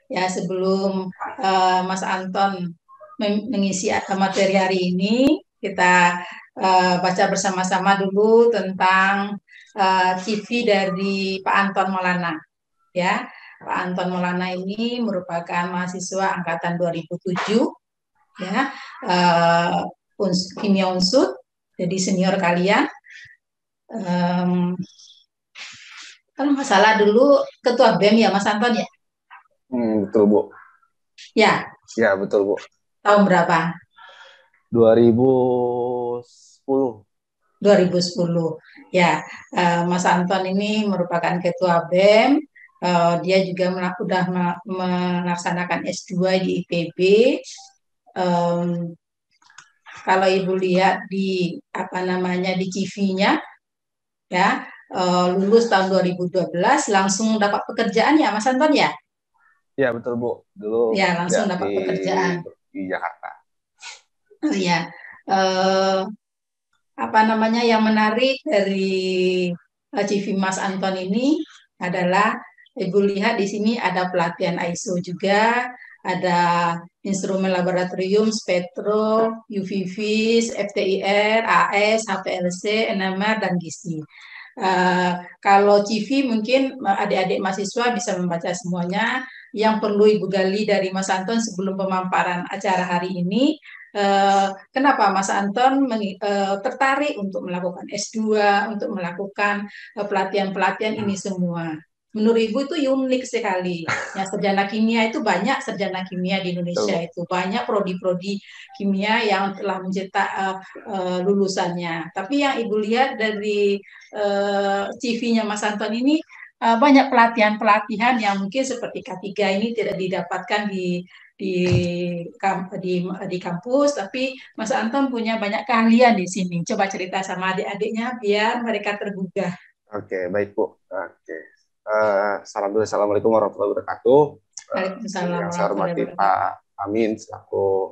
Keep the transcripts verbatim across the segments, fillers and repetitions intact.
Ya, sebelum uh, Mas Anton mengisi materi hari ini, kita uh, baca bersama-sama dulu tentang uh, C V dari Pak Anton Maulana. Ya, Pak Anton Maulana ini merupakan mahasiswa angkatan dua ribu tujuh, ya, uh, uns, kimia unsur, jadi senior kalian. Um, kalau nggak salah dulu ketua B E M ya, Mas Anton ya? Hmm, betul, Bu. Ya, Ya, betul, Bu. tahun berapa? dua ribu sepuluh. dua ribu sepuluh. Ya, uh, Mas Anton ini merupakan ketua B E M. Uh, dia juga sudah melaksanakan S dua di I P B. Um, kalau Ibu lihat di apa namanya di C V-nya, ya, uh, lulus tahun dua ribu dua belas langsung dapat pekerjaan ya, Mas Anton ya? Ya, betul, Bu. Dulu Ya, kerja langsung di dapat pekerjaan. di Jakarta. Oh ya, uh, apa namanya yang menarik dari uh, C V Mas Anton ini adalah Ibu lihat di sini ada pelatihan I S O juga, ada instrumen laboratorium, spektro, U V vis, F T I R, A S, H P L C, N M R, dan gizi. Uh, kalau C V mungkin adik-adik mahasiswa bisa membaca semuanya. Yang perlu Ibu gali dari Mas Anton sebelum pemaparan acara hari ini, uh, kenapa Mas Anton uh, tertarik untuk melakukan S dua, untuk melakukan uh, pelatihan-pelatihan ini semua? Menurut Ibu itu unik sekali. Ya, sarjana kimia itu banyak sarjana kimia di Betul, Indonesia Bu. itu banyak prodi-prodi kimia yang telah mencetak uh, uh, lulusannya. Tapi yang Ibu lihat dari uh, C V-nya Mas Anton ini uh, banyak pelatihan-pelatihan yang mungkin seperti K tiga ini tidak didapatkan di di di di kampus, tapi Mas Anton punya banyak keahlian di sini. Coba cerita sama adik-adiknya biar mereka tergugah. Oke, baik, Bu. Oke. Uh, salam dulu. Assalamualaikum warahmatullahi wabarakatuh. Uh, Waalaikumsalam yang saya warahmatullahi hormati wabarakatuh. Pak Amin selaku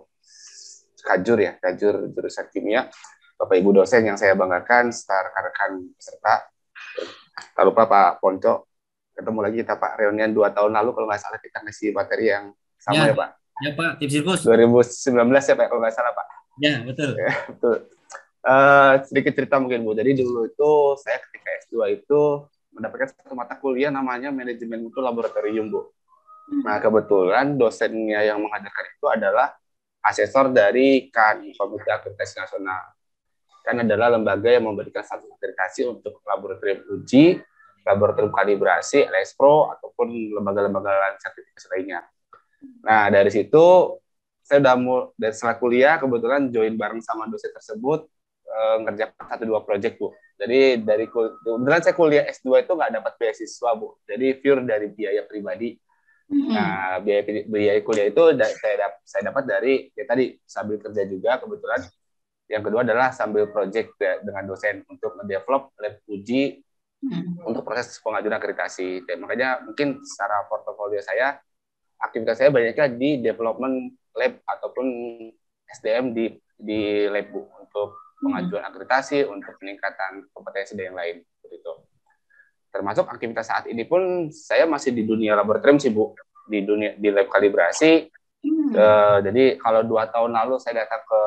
Kajur ya, Kajur jurusan kimia. Bapak Ibu dosen yang saya banggakan, serta rekan-rekan peserta. Tak lupa Pak Ponco, ketemu lagi kita Pak, reunian dua tahun lalu kalau nggak salah kita ngasih materi yang sama Ya, ya Pak. ya Pak, tim sirkus. dua ribu sembilan belas ya Pak, kalau nggak salah Pak. Ya, betul. Ya, betul. Uh, sedikit cerita mungkin Bu. Jadi dulu itu saya ketika S dua itu mendapatkan satu mata kuliah namanya manajemen mutu laboratorium Bu. Nah kebetulan dosennya yang mengajarkan itu adalah asesor dari K A N, Komite Akreditasi Nasional. Kan adalah lembaga yang memberikan satu akreditasi untuk laboratorium uji, laboratorium kalibrasi, L S Pro, ataupun lembaga-lembaga lain sertifikasi lainnya. Nah, dari situ, saya udah mau, dari setelah kuliah, kebetulan join bareng sama dosen tersebut, eh, ngerjakan satu dua project, Bu. Jadi, dari kebetulan saya kuliah S dua itu nggak dapat beasiswa, Bu. Jadi, pure dari biaya pribadi. Nah, biaya, biaya kuliah itu saya, dapat, saya dapat dari, ya tadi, sambil kerja juga, kebetulan. Yang kedua adalah sambil project dengan dosen untuk mendevelop lab uji hmm. untuk proses pengajuan akreditasi. Dan makanya mungkin secara portofolio saya, aktivitas saya banyaknya di development lab ataupun S D M di di lab Bu, untuk pengajuan akreditasi, untuk peningkatan kompetensi dan yang lain. Begitu. Termasuk aktivitas saat ini pun saya masih di dunia laboratorium sih Bu, di dunia di lab kalibrasi. Hmm. Uh, jadi kalau dua tahun lalu saya datang ke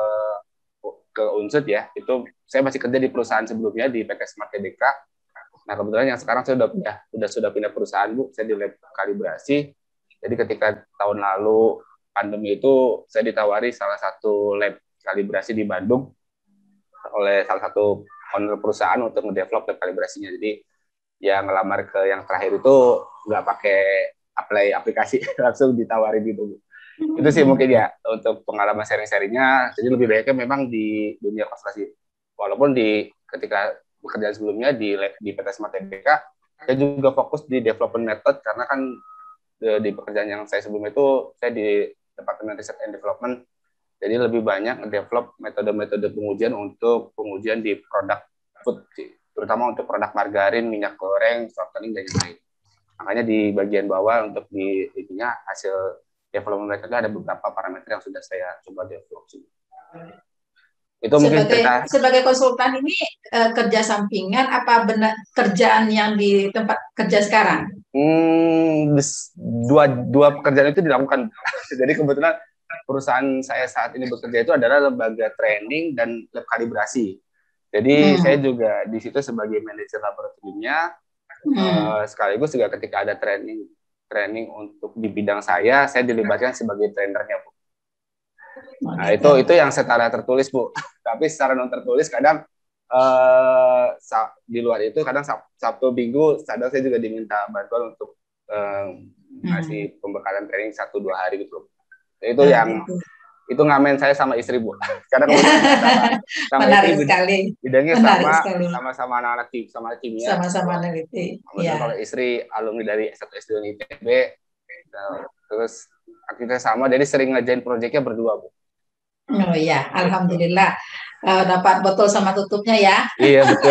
ke Unsud ya, itu saya masih kerja di perusahaan sebelumnya di P T Smart T B K. Nah kebetulan yang sekarang saya sudah pindah, sudah sudah pindah perusahaan Bu, saya di lab kalibrasi. Jadi ketika tahun lalu pandemi itu saya ditawari salah satu lab kalibrasi di Bandung oleh salah satu owner perusahaan untuk mendevelop lab kalibrasinya. Jadi yang ngelamar ke yang terakhir itu nggak pakai apply aplikasi, langsung ditawari gitu Bu. Itu sih mungkin ya untuk pengalaman sharing-sharingnya. Jadi lebih baiknya memang di dunia konservasi. Walaupun di ketika pekerjaan sebelumnya di di P T Smart T B K, saya juga fokus di development method karena kan di, di pekerjaan yang saya sebelumnya itu saya di Departemen Research and Development. Jadi lebih banyak ngedevelop metode-metode pengujian untuk pengujian di produk food, terutama untuk produk margarin, minyak goreng, shortening dan yang lain. Makanya di bagian bawah untuk di ininya hasil development mereka ada beberapa parameter yang sudah saya coba develop. Itu mungkin Sebagai cerita. sebagai konsultan ini eh, kerja sampingan apa benar kerjaan yang di tempat kerja sekarang? Hmm, des- dua dua pekerjaan itu dilakukan. Jadi kebetulan perusahaan saya saat ini bekerja itu adalah lembaga training dan lab kalibrasi. Jadi saya Hmm. juga di situ sebagai manajer laboratoriumnya, Hmm. eh, sekaligus juga ketika ada training training untuk di bidang saya, saya dilibatkan sebagai trainernya, Bu. Oh, Nah, itu gitu. itu yang secara tertulis, Bu. Tapi secara non tertulis kadang eh, di luar itu kadang Sabtu Minggu kadang saya juga diminta bantuan untuk eh, Hmm. ngasih pembekalan training satu dua hari gitu. Itu Oh, yang gitu. itu ngamen saya sama istri, Bu. Karena kebetulan saya sama sama istri Menarik bid- sekali. bidangnya Menarik sama sekali. sama-sama anak-anak kim- sama kimia. Sama-sama Kalau neliti. kebetulan kalau Ya. istri alumni dari S satu S dua I T B, nah, terus kita sama jadi sering ngerjain proyeknya berdua, Bu. Oh ya, Gitu. alhamdulillah. Eh, dapat botol sama tutupnya ya. Iya, betul.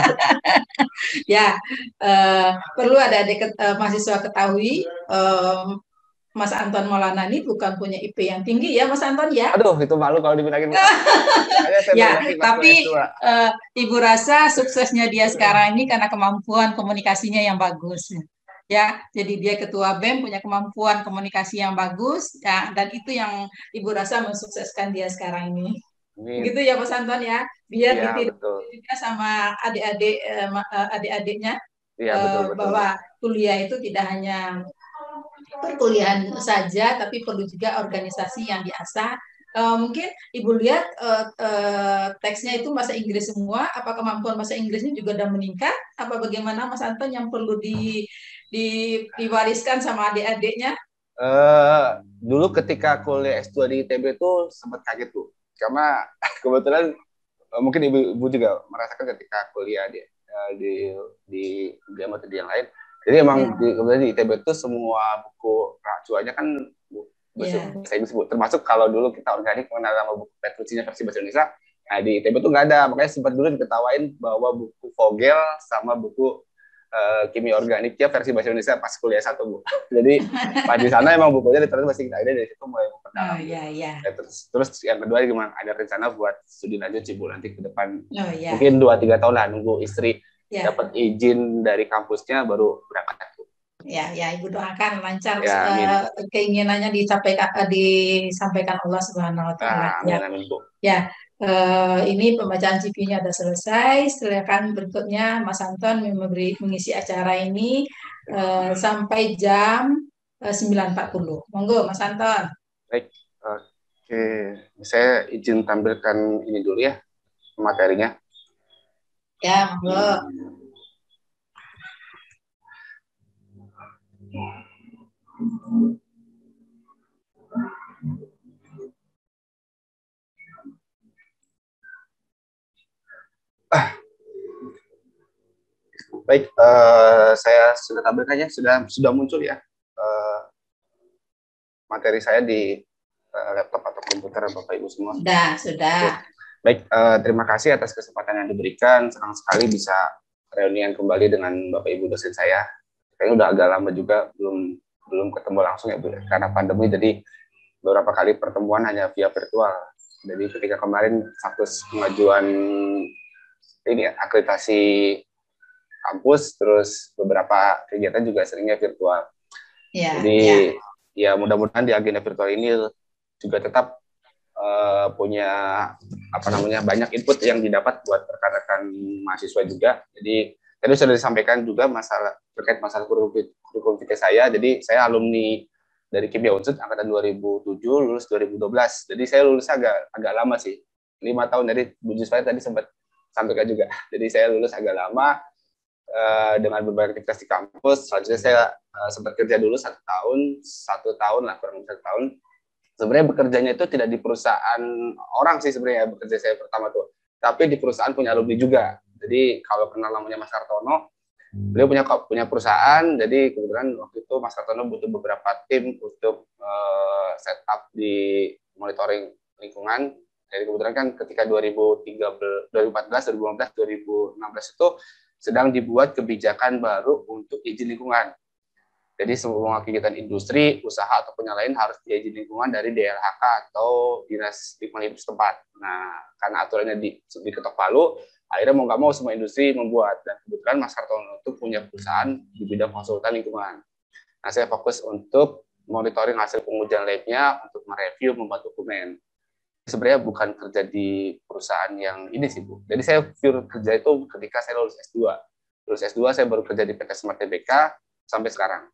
Ya, eh, perlu ada adik eh, mahasiswa ketahui, eh, Mas Anton Maulana ini bukan punya I P yang tinggi ya, Mas Anton ya. Aduh, itu malu kalau dibilangin, Bu. Makanya saya baru Ya, lagi kelas dua S tapi dua. eh, Ibu rasa suksesnya dia sekarang ini karena kemampuan komunikasinya yang bagus. Ya, jadi dia ketua B E M punya kemampuan komunikasi yang bagus, ya, dan itu yang Ibu rasa mensukseskan dia sekarang ini. Amin. Begitu ya Mas Anton ya, biar Iya, ditiru betul. juga sama adik-adik eh, ma- eh, adik-adiknya Iya, betul, eh, betul, Bu. bahwa kuliah itu tidak hanya perkuliahan saja, tapi perlu juga organisasi yang diasah. Eh, mungkin Ibu lihat eh, eh, teksnya itu bahasa Inggris semua, apa kemampuan bahasa Inggrisnya juga sudah meningkat? Apa bagaimana Mas Anton yang perlu di, di- diwariskan sama adik-adiknya? Eh, dulu ketika kuliah S dua di I T B itu sempat kaget, Bu. Karena kebetulan eh, mungkin ibu-ibu juga merasakan ketika kuliah di eh, di di di atau di yang lain. Jadi emang Ya, di, kebetulan di I T B itu semua buku acuannya kan bu- bahasa ya. bahasa Inggris, Bu. Termasuk kalau dulu kita organik mengenal sama buku Petrucci-nya versi bahasa Indonesia, nah di I T B itu nggak ada. Makanya sempat dulu diketawain bahwa buku Vogel sama buku eh, kimia organiknya versi bahasa Indonesia pas kuliah satu, Bu. Jadi pas di sana emang bukunya diterima bahasa Inggris, dari situ mulai Oh memperdalam, Bu. ya, ya. Ya, terus terus yang kedua gimana, ada rencana buat studi lanjut sih, Bu, nanti ke depan Oh ya, mungkin dua tiga tahun lah nunggu istri ya. dapat izin dari kampusnya baru berangkat, Bu. Ya, ya, Ibu doakan lancar Ya, eh, amin. keinginannya disampaikan eh, disampaikan Allah Subhanahu wa taala. Ah, Ya, amin, amin, Bu. ya. Eh, ini pembacaan C V-nya sudah selesai. Silakan berikutnya Mas Anton memberi mengisi acara ini eh, sampai jam eh, sembilan empat puluh. Monggo Mas Anton. Baik, oke, saya izin tampilkan ini dulu ya materinya. Ya, monggo. Baik, eh, saya sudah tampilkan ya, sudah sudah muncul ya eh, materi saya di eh, laptop atau komputer Bapak Ibu semua. Sudah, sudah. Oke. Baik, eh, terima kasih atas kesempatan yang diberikan. Senang sekali bisa reunian kembali dengan Bapak Ibu dosen saya. Kayaknya udah agak lama juga belum belum ketemu langsung ya, Bu, ya. Karena pandemi, jadi beberapa kali pertemuan hanya via virtual. Jadi ketika kemarin status pengajuan ini ya, akreditasi kampus, terus beberapa kegiatan juga seringnya virtual. Ya, Jadi ya. ya mudah-mudahan di agenda virtual ini juga tetap uh, punya apa namanya banyak input yang didapat buat rekan-rekan mahasiswa juga. Jadi tadi sudah disampaikan juga masalah terkait masalah kurikulum vitae saya. Jadi saya alumni dari Kimia Unsur angkatan dua ribu tujuh, lulus dua ribu dua belas. Jadi saya lulus agak agak lama sih, lima tahun. Dari Bu Jusfa tadi sempat sampaikan juga. Jadi saya lulus agak lama uh, dengan berbagai aktivitas di kampus. Selanjutnya saya uh, sempat kerja dulu satu tahun, satu tahun lah kurang lebih satu tahun. Sebenarnya bekerjanya itu tidak di perusahaan orang sih sebenarnya bekerja saya pertama tuh, tapi di perusahaan punya alumni juga. Jadi kalau kenal namanya Mas Kartono, beliau punya punya perusahaan. Jadi kebetulan waktu itu Mas Kartono butuh beberapa tim untuk uh, setup di monitoring lingkungan. Jadi kebetulan kan ketika dua ribu tiga belas, dua ribu empat belas, dua ribu lima belas, dua ribu enam belas itu sedang dibuat kebijakan baru untuk izin lingkungan. Jadi semua kegiatan industri, usaha ataupun yang lain harus diizin lingkungan dari D L H K atau Dinas Lingkungan Hidup setempat. Nah, karena aturannya di, diketok palu, akhirnya mau nggak mau semua industri membuat. Dan kebetulan Mas Kartono itu punya perusahaan di bidang konsultan lingkungan. Nah, saya fokus untuk monitoring hasil pengujian labnya, untuk mereview, membuat dokumen. Sebenarnya bukan kerja di perusahaan yang ini sih, Bu. Jadi saya pure kerja itu ketika saya lulus S dua. Lulus S dua saya baru kerja di P T Smart T B K sampai sekarang.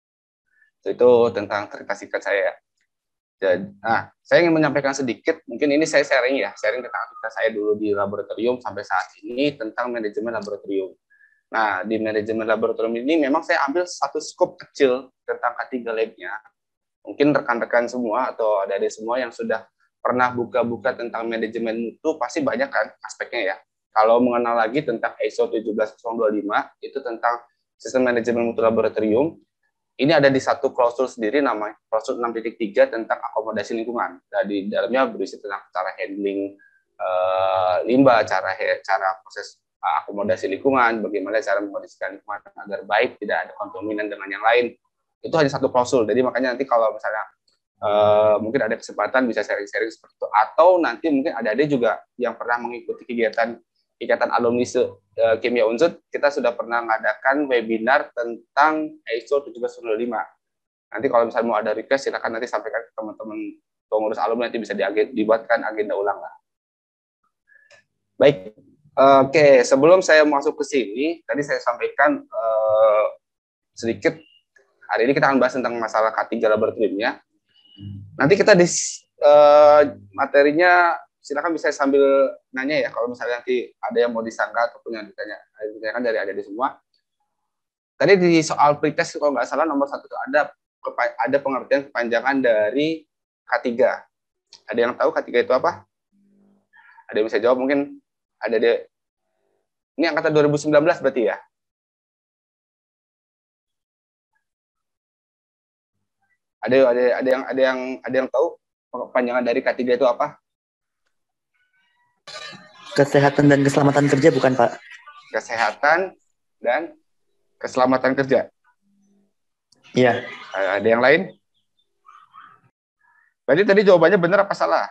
Itu tentang cerita singkat saya. Jadi, nah, saya ingin menyampaikan sedikit, mungkin ini saya sharing ya, sharing tentang aktivitas saya dulu di laboratorium sampai saat ini tentang manajemen laboratorium. Nah, di manajemen laboratorium ini memang saya ambil satu skop kecil tentang K tiga Lab-nya. Mungkin rekan-rekan semua atau adik-adik semua yang sudah pernah buka-buka tentang manajemen itu pasti banyak kan aspeknya ya. Kalau mengenal lagi tentang I S O tujuh belas nol dua lima, itu tentang sistem manajemen mutu laboratorium, ini ada di satu klausul sendiri namanya klausul enam titik tiga tentang akomodasi lingkungan. Nah, di dalamnya berisi tentang cara handling uh, limbah, cara cara proses uh, akomodasi lingkungan, bagaimana cara mengkondisikan lingkungan agar baik, tidak ada kontaminan dengan yang lain. Itu hanya satu klausul. Jadi makanya nanti kalau misalnya uh, mungkin ada kesempatan bisa sharing-sharing seperti itu, atau nanti mungkin ada ada juga yang pernah mengikuti kegiatan Ikatan Alumni uh, Kimia Unsur, kita sudah pernah mengadakan webinar tentang I S O tujuh belas nol lima. Nanti kalau misalnya mau ada request, silakan nanti sampaikan ke teman-teman pengurus alumni, nanti bisa dibuatkan agenda ulang lah. Baik, oke. Okay. Sebelum saya masuk ke sini, tadi saya sampaikan uh, sedikit, hari ini kita akan bahas tentang masalah K tiga laboratoriumnya. Nanti kita di uh, materinya, silakan bisa sambil nanya ya, kalau misalnya nanti ada yang mau disangka ataupun yang ditanya, ditanyakan dari adik-adik semua. Tadi di soal pretest kalau nggak salah nomor satu itu ada ada pengertian kepanjangan dari K tiga. Ada yang tahu K tiga itu apa? Ada yang bisa jawab mungkin? Ada deh. Ini angkatan dua ribu sembilan belas berarti ya? Ada ada ada yang ada yang ada yang tahu kepanjangan dari K tiga itu apa? Kesehatan dan keselamatan kerja bukan, Pak? Kesehatan dan keselamatan kerja. Iya. Ada yang lain? Berarti tadi jawabannya benar apa salah?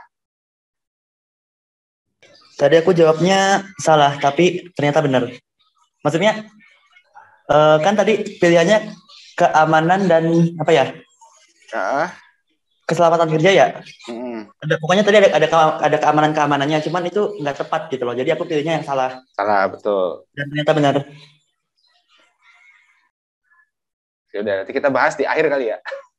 Tadi aku jawabnya salah, tapi ternyata benar. Maksudnya, uh, kan tadi pilihannya keamanan dan apa ya? Ya. Keselamatan kerja ya. Hmm. Ada, pokoknya tadi ada ada ada keamanan keamanannya, cuman itu nggak tepat gitu loh. Jadi aku pilihnya yang salah. Salah, betul. Dan ternyata benar. Ya udah, nanti kita bahas di akhir kali ya.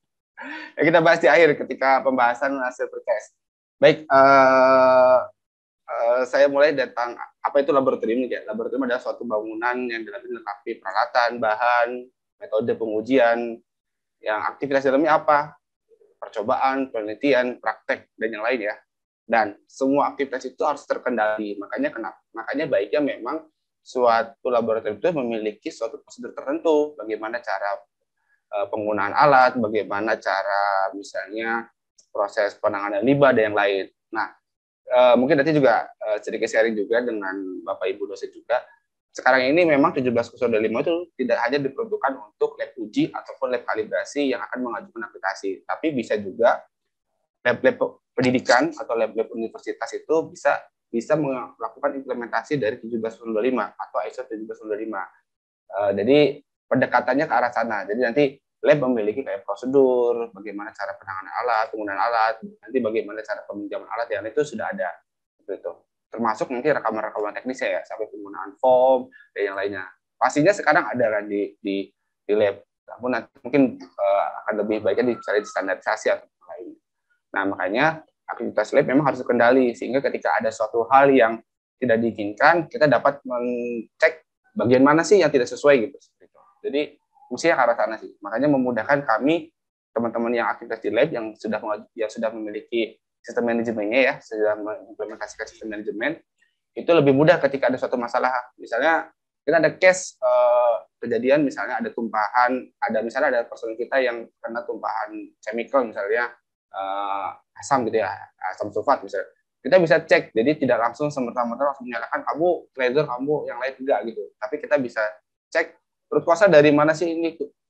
Ya kita bahas di akhir ketika pembahasan hasil pretest. Baik, uh, uh, saya mulai tentang apa itu laboratorium ya. Laboratorium adalah suatu bangunan yang dilengkapi peralatan, bahan, metode pengujian, yang aktivitas dalamnya apa? Percobaan, penelitian, praktek, dan yang lain ya. Dan semua aktivitas itu harus terkendali. Makanya kenapa? Makanya baiknya memang suatu laboratorium itu memiliki suatu prosedur tertentu. Bagaimana cara uh, penggunaan alat, bagaimana cara misalnya proses penanganan limbah, dan yang lain. Nah, uh, mungkin nanti juga uh, sedikit sharing juga dengan Bapak Ibu dosen juga. Sekarang ini memang tujuh belas nol lima itu tidak hanya diperuntukkan untuk lab uji ataupun lab kalibrasi yang akan mengajukan aplikasi, tapi bisa juga lab-lab pendidikan atau lab-lab universitas itu bisa bisa melakukan implementasi dari tujuh belas nol lima atau I S O tujuh belas nol lima. Uh, jadi pendekatannya ke arah sana. Jadi nanti lab memiliki kayak prosedur, bagaimana cara penanganan alat, penggunaan alat, nanti bagaimana cara peminjaman alat, yang itu sudah ada. Gitu. Termasuk nanti rekaman-rekaman teknisnya ya, sampai penggunaan foam dan yang lainnya. Pastinya sekarang ada kan di di, di lab. Namun nanti mungkin uh, akan lebih baiknya dicari standarisasi atau lain. Nah, makanya aktivitas lab memang harus terkendali sehingga ketika ada suatu hal yang tidak diinginkan, kita dapat mengecek bagian mana sih yang tidak sesuai gitu. Jadi fungsinya ke arah sana sih. Makanya memudahkan kami teman-teman yang aktivitas di lab yang sudah yang sudah memiliki sistem manajemennya ya, sudah mengimplementasikan sistem manajemen, itu lebih mudah ketika ada suatu masalah. Misalnya kita ada case uh, kejadian, misalnya ada tumpahan, ada misalnya ada personil kita yang kena tumpahan chemical, misalnya uh, asam gitu ya, asam sulfat misalnya. Kita bisa cek, jadi tidak langsung semerta-merta langsung menyalahkan kamu trader, kamu yang lain enggak gitu. Tapi kita bisa cek root cause dari mana sih ini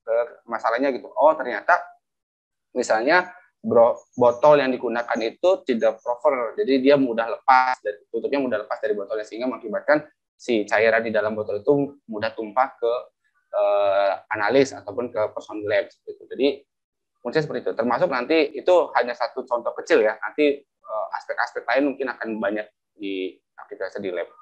ke masalahnya gitu. Oh ternyata misalnya bro, botol yang digunakan itu tidak proper, jadi dia mudah lepas, dan tutupnya mudah lepas dari botolnya sehingga mengakibatkan si cairan di dalam botol itu mudah tumpah ke eh, analis ataupun ke personil lab. Gitu. Jadi mungkin seperti itu. Termasuk nanti itu hanya satu contoh kecil ya. Nanti eh, aspek-aspek lain mungkin akan banyak di aktivitas di lab.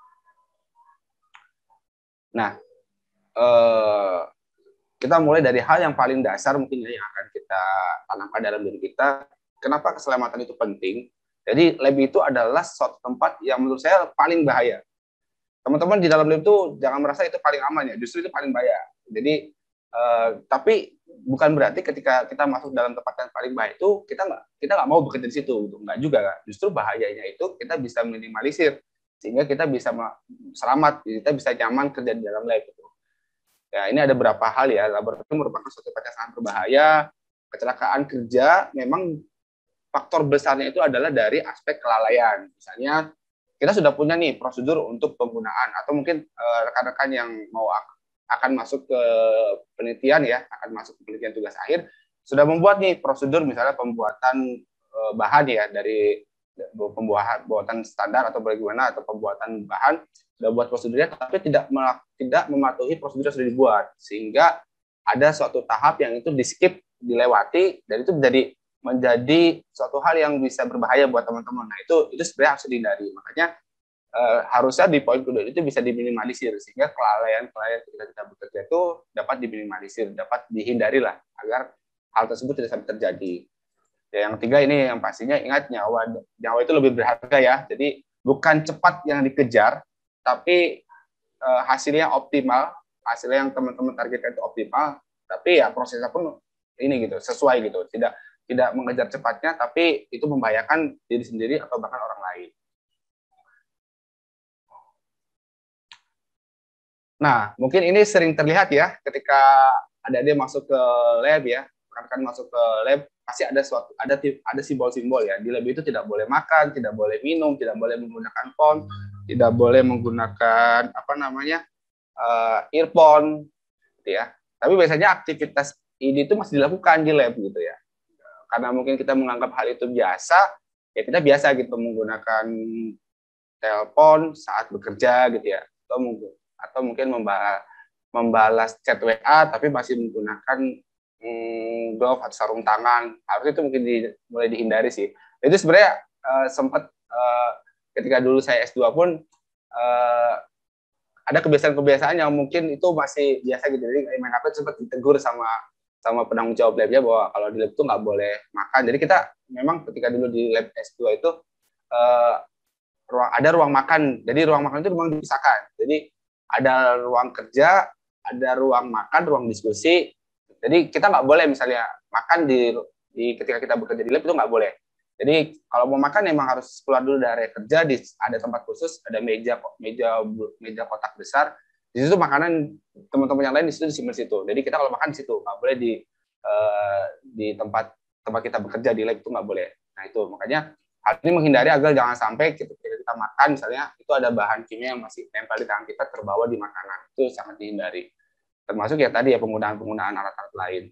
Nah, eh, kita mulai dari hal yang paling dasar mungkin ya, yang akan kita tanamkan dalam diri kita. Kenapa keselamatan itu penting? Jadi lab itu adalah suatu tempat yang menurut saya paling bahaya. Teman-teman di dalam lab itu jangan merasa itu paling aman ya, justru itu paling bahaya. Jadi eh, tapi bukan berarti ketika kita masuk dalam tempat yang paling bahaya itu kita nggak kita nggak mau bekerja di situ, gitu. Nggak juga. Justru bahayanya itu kita bisa minimalisir sehingga kita bisa selamat, kita bisa nyaman kerja di dalam lab. Gitu. Ya, ini ada beberapa hal ya. Laboratorium merupakan suatu tempat yang sangat berbahaya. Kecelakaan kerja memang faktor besarnya itu adalah dari aspek kelalaian. Misalnya kita sudah punya nih prosedur untuk penggunaan, atau mungkin eh, rekan-rekan yang mau akan masuk ke penelitian ya, akan masuk ke penelitian tugas akhir, sudah membuat nih prosedur misalnya pembuatan eh, bahan ya, dari pembuatan pembuatan standar atau bagaimana, atau pembuatan bahan sudah buat prosedurnya, tapi tidak tidak mematuhi prosedur yang sudah dibuat, sehingga ada suatu tahap yang itu di skip, dilewati, dan itu menjadi menjadi suatu hal yang bisa berbahaya buat teman-teman. Nah itu itu sebenarnya harus dihindari. Makanya eh, harusnya di poin kedua itu bisa diminimalisir, sehingga kelalaian-kelalaian ketika kita bekerja itu dapat diminimalisir, dapat dihindari lah, agar hal tersebut tidak sampai terjadi. Ya, yang ketiga ini yang pastinya ingat, nyawa nyawa itu lebih berharga ya. Jadi bukan cepat yang dikejar, tapi eh, hasilnya optimal, hasilnya yang teman-teman targetkan itu optimal, tapi ya prosesnya pun ini gitu, sesuai gitu, tidak tidak mengejar cepatnya, tapi itu membahayakan diri sendiri atau bahkan orang lain. Nah, mungkin ini sering terlihat ya, ketika adik-adik masuk ke lab ya, rekan-rekan masuk ke lab, pasti ada suatu ada ada simbol-simbol ya. Di lab itu tidak boleh makan, tidak boleh minum, tidak boleh menggunakan phone, tidak boleh menggunakan apa namanya uh, earphone, gitu ya. Tapi biasanya aktivitas ini itu masih dilakukan di lab gitu ya. Karena mungkin kita menganggap hal itu biasa, ya kita biasa gitu menggunakan telepon saat bekerja gitu ya, atau mungkin atau mungkin membalas, membalas chat W A tapi masih menggunakan hmm, glove atau sarung tangan. Harusnya itu mungkin di, mulai dihindari sih. Itu sebenarnya uh, sempat uh, ketika dulu saya S dua pun uh, ada kebiasaan-kebiasaan yang mungkin itu masih biasa gitu. Jadi main H P sempat ditegur sama sama penanggung jawab labnya bahwa kalau di lab itu nggak boleh makan. Jadi kita memang ketika dulu di lab S dua itu uh, ruang, ada ruang makan. Jadi ruang makan itu memang dipisahkan. Jadi ada ruang kerja, ada ruang makan, ruang diskusi. Jadi kita nggak boleh misalnya makan di, di ketika kita bekerja di lab itu nggak boleh. Jadi kalau mau makan memang harus keluar dulu dari kerja, di, ada tempat khusus, ada meja meja meja kotak besar. Di situ makanan teman-teman yang lain di situ disimpan di situ. Jadi kita kalau makan di situ, nggak boleh di uh, di tempat tempat kita bekerja di lab itu nggak boleh. Nah itu makanya hal ini menghindari agar jangan sampai ketika kita makan misalnya itu ada bahan kimia yang masih nempel di tangan kita terbawa di makanan. Itu sangat dihindari. Termasuk ya tadi ya penggunaan-penggunaan alat-alat lain.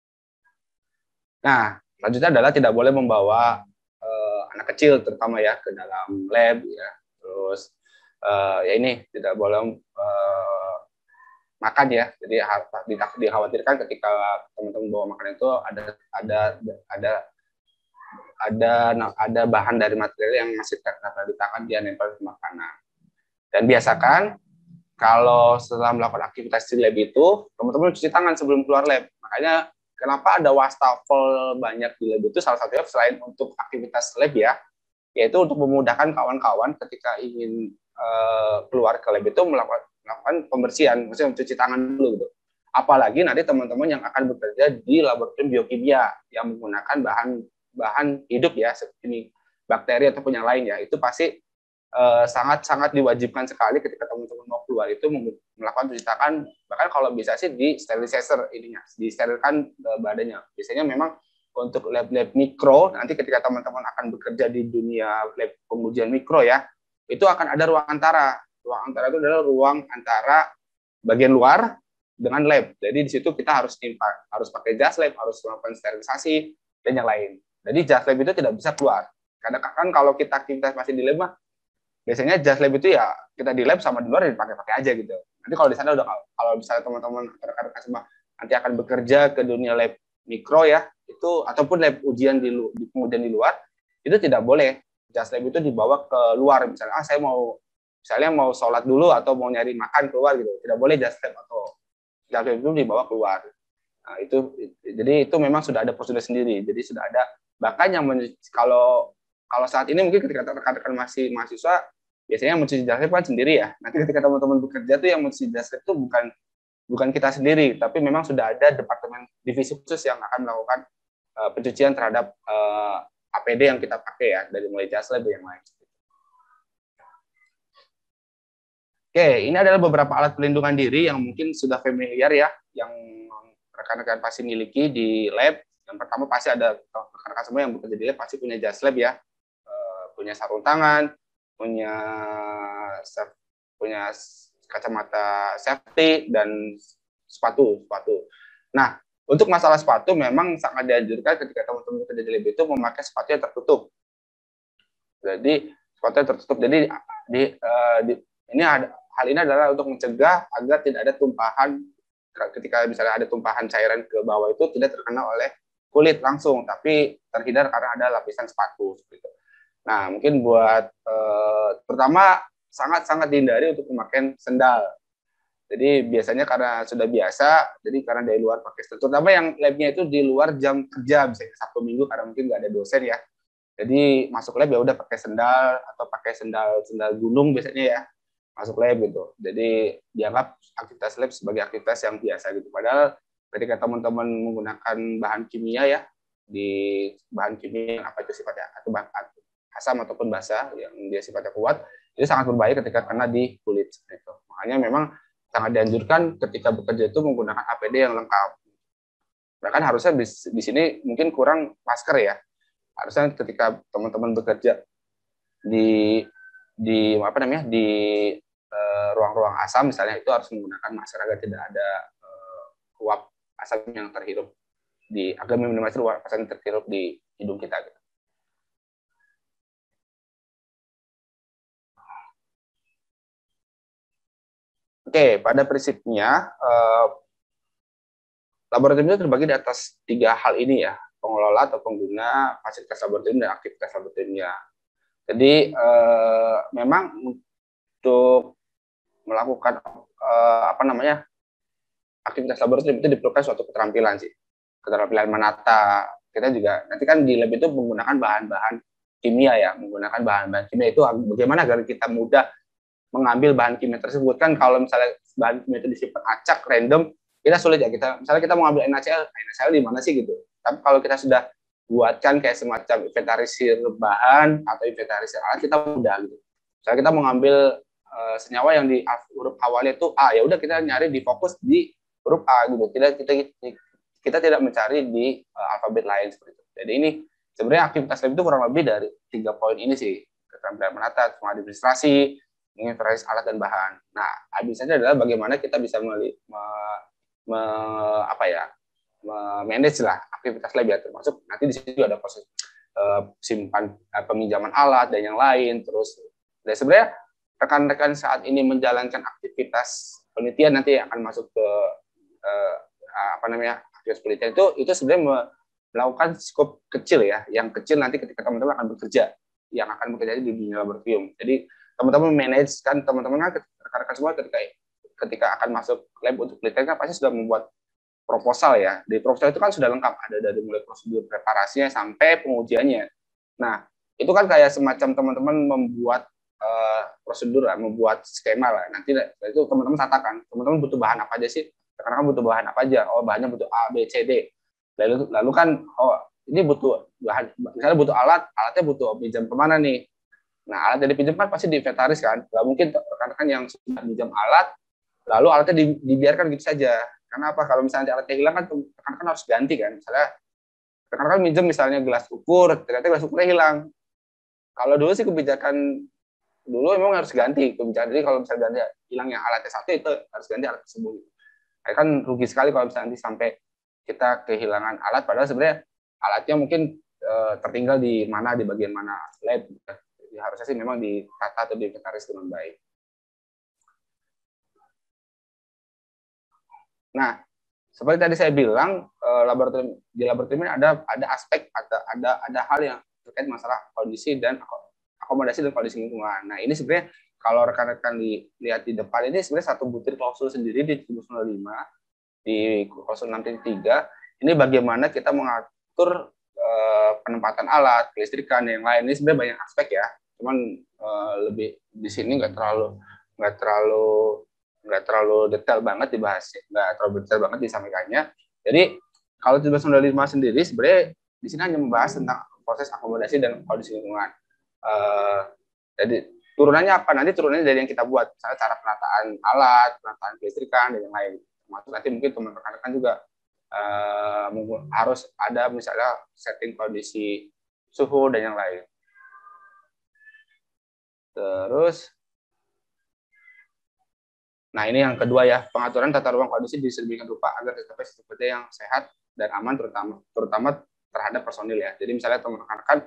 Nah, selanjutnya adalah tidak boleh membawa uh, anak kecil terutama ya ke dalam lab ya. Terus uh, ya ini tidak boleh uh, makan ya. Jadi dikhawatirkan ketika teman-teman bawa makanan itu ada ada ada ada ada bahan dari material yang masih terkena di tangan, dia nempel di makanan. Dan biasakan kalau setelah melakukan aktivitas di lab itu, teman-teman cuci tangan sebelum keluar lab. Makanya kenapa ada wastafel banyak di lab itu, salah satunya selain untuk aktivitas lab ya, yaitu untuk memudahkan kawan-kawan ketika ingin uh, keluar ke lab itu melakukan, melakukan pembersihan, maksudnya mencuci tangan dulu gitu. Apalagi nanti teman-teman yang akan bekerja di laboratorium biokimia yang menggunakan bahan bahan hidup ya, seperti bakteri ataupun yang lain ya, itu pasti sangat-sangat uh, diwajibkan sekali ketika teman-teman mau keluar itu melakukan cuci tangan, bahkan kalau bisa sih di sterilizer ininya, disterilkan uh, badannya. Biasanya memang untuk lab-lab mikro, nanti ketika teman-teman akan bekerja di dunia lab pengujian mikro ya, itu akan ada ruang antara. Ruang antara itu adalah ruang antara bagian luar dengan lab. Jadi di situ kita harus impact, harus pakai jas lab, harus melakukan sterilisasi dan yang lain. Jadi jas lab itu tidak bisa keluar. Kadang kan kalau kita aktivitas masih di lab mah, biasanya jas lab itu ya kita di lab sama di luar dipakai-pakai aja gitu. Nanti kalau di sana udah kalau misalnya teman-teman rekan-rekan semua nanti akan bekerja ke dunia lab mikro ya, itu ataupun lab ujian di, di kemudian di luar, itu tidak boleh jas lab itu dibawa ke luar. Misalnya ah saya mau misalnya mau sholat dulu atau mau nyari makan keluar gitu, tidak boleh jas lab atau jas lab itu dibawa keluar. Nah, itu jadi itu memang sudah ada prosedur sendiri. Jadi sudah ada, bahkan yang men, kalau kalau saat ini mungkin ketika rekan-rekan masih mahasiswa biasanya yang mencuci jas lab kan sendiri ya. Nanti ketika teman-teman bekerja tuh yang mencuci jas lab itu bukan bukan kita sendiri, tapi memang sudah ada departemen divisi khusus yang akan melakukan uh, pencucian terhadap uh, A P D yang kita pakai ya, dari mulai jas lab yang lain. Oke, ini adalah beberapa alat pelindungan diri yang mungkin sudah familiar ya, yang rekan-rekan pasti miliki di lab. Yang pertama pasti ada rekan-rekan semua yang bekerja di lab pasti punya jas lab ya, uh, punya sarung tangan, punya punya kacamata safety dan sepatu sepatu. Nah, untuk masalah sepatu memang sangat dianjurkan ketika teman-teman bekerja di lab itu memakai sepatu yang tertutup. Jadi sepatu yang tertutup. Jadi di, uh, di ini ada, hal ini adalah untuk mencegah agar tidak ada tumpahan ketika misalnya ada tumpahan cairan ke bawah itu tidak terkena oleh kulit langsung, tapi terhindar karena ada lapisan sepatu seperti itu. Nah, mungkin buat uh, pertama sangat-sangat dihindari untuk memakai sendal. Jadi biasanya karena sudah biasa, jadi karena dari luar pakai sendal. Terutama yang labnya itu di luar jam kerja, misalnya Sabtu Minggu karena mungkin nggak ada dosen ya. Jadi masuk lab ya udah pakai sendal atau pakai sendal sendal gunung biasanya ya masuk lab gitu. Jadi dianggap aktivitas lab sebagai aktivitas yang biasa gitu. Padahal ketika teman-teman menggunakan bahan kimia ya, di bahan kimia apa itu sifatnya atau bahan asam ataupun basa yang dia sifatnya kuat, itu sangat berbahaya ketika kena di kulit seperti itu. Makanya memang sangat dianjurkan ketika bekerja itu menggunakan A P D yang lengkap. Bahkan harusnya di, di sini mungkin kurang masker ya. Harusnya ketika teman-teman bekerja di di apa namanya di uh, ruang-ruang asam misalnya itu harus menggunakan masker agar tidak ada uh, uap asam yang terhirup di agar minimalisir uap asam yang terhirup di hidung kita gitu. Oke, pada prinsipnya eh, laboratorium itu terbagi di atas tiga hal ini ya, pengelola atau pengguna fasilitas laboratorium dan aktivitas laboratoriumnya. Jadi eh, memang untuk melakukan eh, apa namanya aktivitas laboratorium itu diperlukan suatu keterampilan sih, keterampilan menata. Kita juga nanti kan di lab itu menggunakan bahan-bahan kimia ya, menggunakan bahan-bahan kimia itu bagaimana agar kita mudah mengambil bahan kimia tersebut. Kan kalau misalnya bahan kimia itu disimpan acak random, kita sulit ya. Kita misalnya kita mau ambil NaCl, NaCl di mana sih gitu. Tapi kalau kita sudah buatkan kayak semacam inventarisir bahan atau inventarisir alat, kita mudah gitu. Misalnya kita mau ngambil uh, senyawa yang di huruf awalnya itu A, ya udah kita nyari di fokus di huruf A gitu. Tidak kita kita tidak mencari di uh, alfabet lain seperti itu. Jadi ini sebenarnya aktivitas lab itu kurang lebih dari tiga poin ini sih. Keterampilan menata, administrasi, menginventaris alat dan bahan. Nah, administrasi adalah bagaimana kita bisa me, me, me, apa ya, manage lah aktivitas lab ya, termasuk nanti di situ ada proses uh, simpan uh, peminjaman alat dan yang lain. Terus, dan sebenarnya rekan-rekan saat ini menjalankan aktivitas penelitian nanti akan masuk ke uh, apa namanya aktivitas penelitian itu itu sebenarnya melakukan skop kecil ya, yang kecil nanti ketika teman-teman akan bekerja, yang akan bekerja di dunia laboratorium. Jadi teman-teman manage kan teman-teman kan rekan-rekan semua ketika ketika akan masuk lab untuk penelitian kan pasti sudah membuat proposal ya. Di proposal itu kan sudah lengkap, ada dari mulai prosedur preparasinya sampai pengujiannya. Nah, itu kan kayak semacam teman-teman membuat uh, prosedur lah, membuat skema lah. Nanti itu teman-teman katakan, teman-teman butuh bahan apa aja sih? Karena kan butuh bahan apa aja? Oh, bahannya butuh A, B, C, D. Lalu lalu kan oh, ini butuh bahan, misalnya butuh alat, alatnya butuh pinjam kemana nih? Nah, alat yang dipinjam kan pasti diinventaris kan. Nggak mungkin rekan-rekan yang sudah pinjam alat, lalu alatnya dibiarkan gitu saja. Karena apa? Kalau misalnya alatnya hilang kan rekan-rekan harus ganti kan. Misalnya rekan-rekan minjem misalnya gelas ukur, ternyata gelas ukurnya hilang. Kalau dulu sih kebijakan dulu memang harus ganti kebijakan. Jadi kalau misalnya ganti hilangnya alatnya satu itu harus ganti alat tersebut. Ya kan rugi sekali kalau misalnya nanti sampai kita kehilangan alat, padahal sebenarnya alatnya mungkin uh, tertinggal di mana, di bagian mana lab. Jadi, harusnya sih memang ditata atau diinventaris dengan baik. Nah, seperti tadi saya bilang, uh, laboratorium di laboratorium ini ada ada aspek ada ada ada hal yang terkait masalah kondisi dan akomodasi dan kondisi lingkungan. Nah, ini sebenarnya kalau rekan-rekan lihat di depan ini sebenarnya satu butir klausul sendiri di tujuh nol lima di klausul enam titik tiga. Ini bagaimana kita mengatur uh, penempatan alat, kelistrikan dan yang lain. Ini sebenarnya banyak aspek ya. Cuman uh, lebih di sini nggak terlalu nggak terlalu nggak terlalu detail banget dibahas, nggak terlalu detail banget disampaikannya. Jadi kalau tujuh nol lima sendiri sebenarnya di sini hanya membahas tentang proses akomodasi dan kondisi lingkungan. Uh, jadi turunannya apa? Nanti turunannya dari yang kita buat, misalnya cara penataan alat, penataan kelistrikan, dan yang lain. Termasuk nanti mungkin teman rekan-rekan juga uh, harus ada misalnya setting kondisi suhu dan yang lain. Terus, nah ini yang kedua ya, pengaturan tata ruang kondisi disedemikian rupa agar tercapai sistem kerja yang sehat dan aman, terutama terutama terhadap personil ya. Jadi misalnya teman rekan-rekan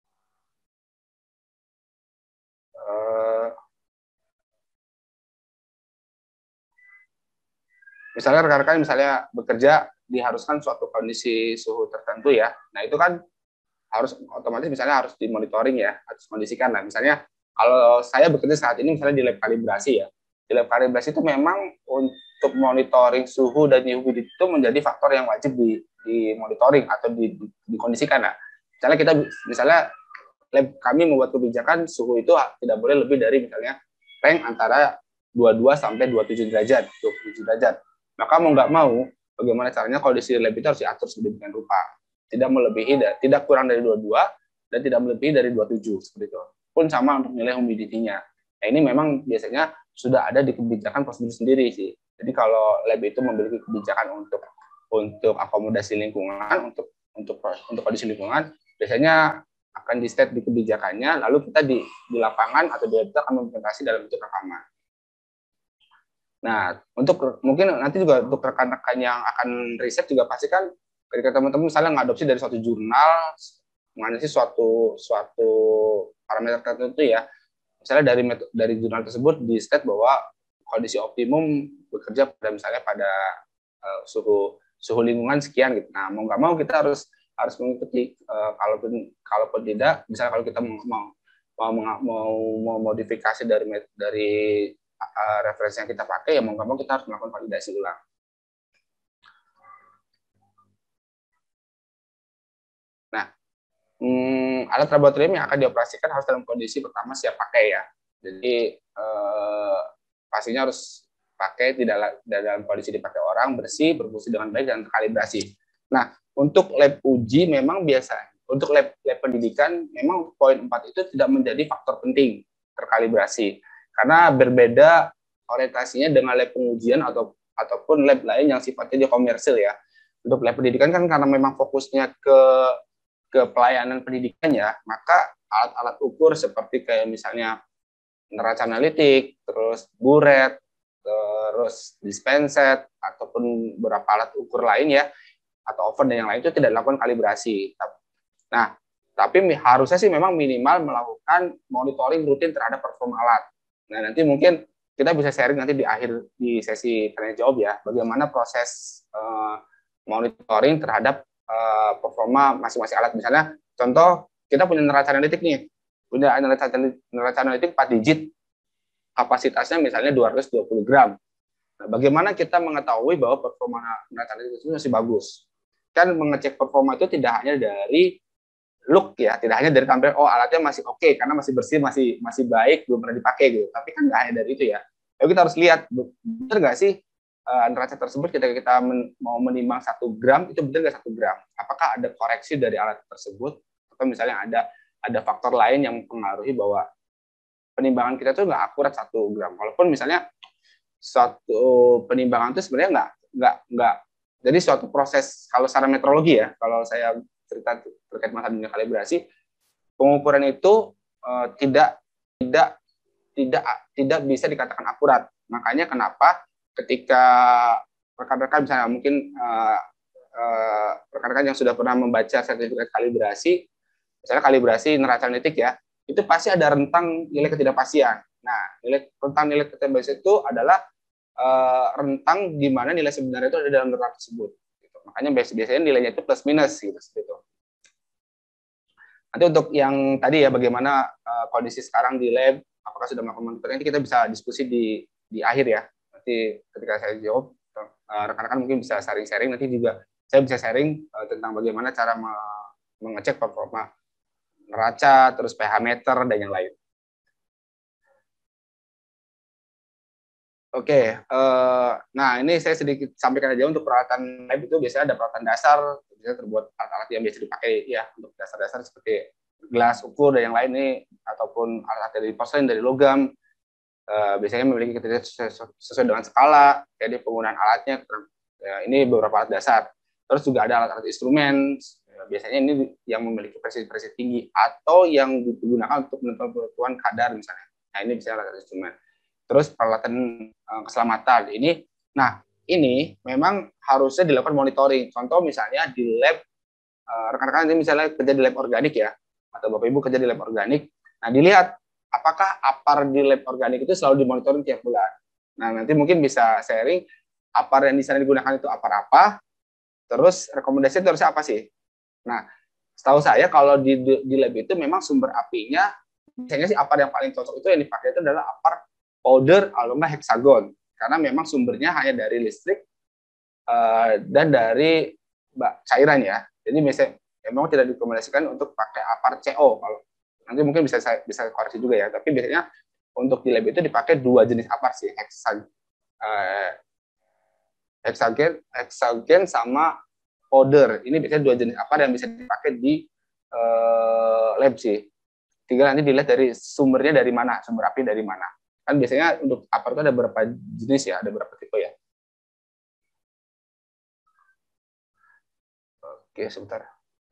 misalnya rekan-rekan misalnya bekerja diharuskan suatu kondisi suhu tertentu ya. Nah, itu kan harus otomatis misalnya harus dimonitoring ya, harus kondisikan lah. Misalnya kalau saya bekerja saat ini misalnya di lab kalibrasi ya. Di lab kalibrasi itu memang untuk monitoring suhu dan humidity itu menjadi faktor yang wajib di, di monitoring atau di, di, dikondisikan. Nah, misalnya kita misalnya lab kami membuat kebijakan suhu itu tidak boleh lebih dari misalnya range antara dua puluh dua sampai dua puluh tujuh derajat, dua puluh tujuh derajat. Maka mau nggak mau, bagaimana caranya kondisi lab itu harus diatur sedemikian rupa. Tidak melebihi, tidak kurang dari dua puluh dua, dan tidak melebihi dari dua puluh tujuh, seperti itu. Pun sama untuk nilai humidity-nya. Nah, ini memang biasanya sudah ada di kebijakan prosedur sendiri sih. Jadi kalau lab itu memiliki kebijakan untuk untuk akomodasi lingkungan, untuk untuk untuk kondisi lingkungan, biasanya akan di-state di kebijakannya, lalu kita di, di lapangan atau di lab itu akan mengimplementasi dalam bentuk rekaman. Nah, untuk mungkin nanti juga untuk rekan-rekan yang akan riset juga pasti kan ketika teman-teman misalnya ngadopsi dari suatu jurnal, menganalisis suatu suatu parameter tertentu ya, misalnya dari dari jurnal tersebut di state bahwa kondisi optimum bekerja pada misalnya pada uh, suhu suhu lingkungan sekian gitu. Nah, mau nggak mau kita harus harus mengikuti uh, kalaupun kalaupun tidak, misalnya kalau kita mau mau mau, mau, mau modifikasi dari dari Uh, referensi yang kita pakai, ya mau nggak mau kita harus melakukan validasi ulang. Nah, hmm, alat laboratorium yang akan dioperasikan harus dalam kondisi pertama siap pakai ya. Jadi eh, pastinya harus pakai tidak dalam kondisi dipakai orang, bersih, berfungsi dengan baik dan terkalibrasi. Nah, untuk lab uji memang biasa. Untuk lab, lab pendidikan memang poin empat itu tidak menjadi faktor penting terkalibrasi. Karena berbeda orientasinya dengan lab pengujian atau ataupun lab lain yang sifatnya dia komersil ya. Untuk lab pendidikan kan karena memang fokusnya ke ke pelayanan pendidikan ya, maka alat-alat ukur seperti kayak misalnya neraca analitik, terus buret, terus dispenset ataupun beberapa alat ukur lain ya, atau oven dan yang lain itu tidak dilakukan kalibrasi. Nah, tapi harusnya sih memang minimal melakukan monitoring rutin terhadap performa alat. Nah, nanti mungkin kita bisa sharing nanti di akhir di sesi tanya jawab ya, bagaimana proses uh, monitoring terhadap uh, performa masing-masing alat. Misalnya, contoh kita punya neraca analitik nih, punya neraca, neraca analitik empat digit, kapasitasnya misalnya dua ratus dua puluh gram. Nah, bagaimana kita mengetahui bahwa performa neraca analitik itu masih bagus? Kan mengecek performa itu tidak hanya dari look ya, tidak hanya dari tampilan, oh alatnya masih oke okay, karena masih bersih, masih masih baik, belum pernah dipakai gitu. Tapi kan nggak hanya dari itu ya. Lalu kita harus lihat, benar nggak sih uh, neraca tersebut ketika kita men, mau menimbang satu gram, itu benar nggak satu gram? Apakah ada koreksi dari alat tersebut? Atau misalnya ada ada faktor lain yang mempengaruhi bahwa penimbangan kita itu nggak akurat satu gram. Walaupun misalnya suatu penimbangan itu sebenarnya nggak nggak nggak jadi suatu proses, kalau secara metrologi ya, kalau saya cerita terkait masalah dunia kalibrasi, pengukuran itu uh, tidak tidak tidak tidak bisa dikatakan akurat. Makanya kenapa ketika rekan-rekan misalnya mungkin uh, uh, rekan-rekan yang sudah pernah membaca sertifikat kalibrasi, misalnya kalibrasi neraca analitik ya, itu pasti ada rentang nilai ketidakpastian. Nah, nilai rentang nilai ketidakpastian itu adalah uh, rentang di mana nilai sebenarnya itu ada dalam rentang tersebut. Gitu. Makanya biasanya nilainya itu plus minus gitu. Gitu. Nanti untuk yang tadi ya bagaimana uh, kondisi sekarang di lab, apakah sudah melakukan monitoring, nanti kita bisa diskusi di di akhir ya. Nanti ketika saya jawab, uh, rekan-rekan mungkin bisa sharing-sharing. Nanti juga saya bisa sharing uh, tentang bagaimana cara me- mengecek performa neraca, terus pH meter dan yang lain. Oke, uh, nah ini saya sedikit sampaikan aja untuk peralatan lab itu biasanya ada peralatan dasar, biasanya terbuat alat-alat yang biasa dipakai ya untuk dasar-dasar seperti gelas ukur dan yang lain ini, ataupun alat dari porselen dari logam, uh, biasanya memiliki kriteria sesuai dengan skala, jadi penggunaan alatnya, ya, ini beberapa alat dasar. Terus juga ada alat-alat instrumen, ya, biasanya ini yang memiliki presisi-presisi tinggi atau yang digunakan untuk menentukan penentuan kadar misalnya. Nah ini bisa alat instrumen. Terus peralatan uh, keselamatan ini, nah ini memang harusnya dilakukan monitoring. Contoh misalnya di lab, uh, rekan-rekan ini misalnya kerja di lab organik ya, atau Bapak Ibu kerja di lab organik. Nah dilihat apakah apar di lab organik itu selalu dimonitoring tiap bulan. Nah nanti mungkin bisa sharing apar yang di sana digunakan itu apar apa, terus rekomendasi itu harusnya apa sih. Nah setahu saya kalau di, di lab itu memang sumber apinya, biasanya sih apar yang paling cocok itu yang dipakai itu adalah apar powder atau enggak heksagon, karena memang sumbernya hanya dari listrik uh, dan dari cairan ya. Jadi misalnya memang tidak direkomendasikan untuk pakai apar C O. Kalau nanti mungkin bisa saya bisa koreksi juga ya. Tapi biasanya untuk di lab itu dipakai dua jenis apar sih, heksagon, uh, heksagen, heksagen sama powder. Ini biasanya dua jenis apar yang bisa dipakai di uh, lab sih. Tinggal nanti dilihat dari sumbernya dari mana, sumber api dari mana. Kan biasanya untuk apar itu ada beberapa jenis ya, ada beberapa tipe ya. Oke, sebentar.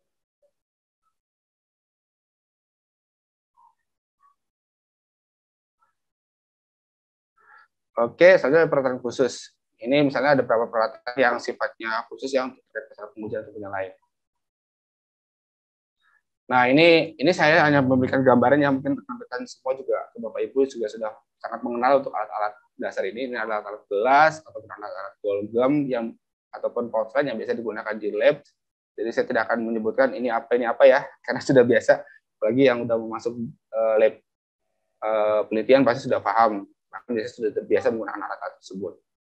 Oke, selanjutnya peralatan khusus. Ini misalnya ada beberapa peralatan yang sifatnya khusus yang terkait dengan pengujian atau yang lain. Nah, ini ini saya hanya memberikan gambaran yang mungkin rekan-rekan semua juga, Bapak Ibu juga sudah sangat mengenal untuk alat-alat dasar ini. Ini adalah alat gelas ataupun alat-alat logam yang ataupun porselen yang biasa digunakan di lab. Jadi saya tidak akan menyebutkan ini apa ini apa ya, karena sudah biasa. Apalagi yang sudah masuk uh, lab uh, penelitian pasti sudah paham. Bahkan biasanya sudah terbiasa menggunakan alat-alat tersebut.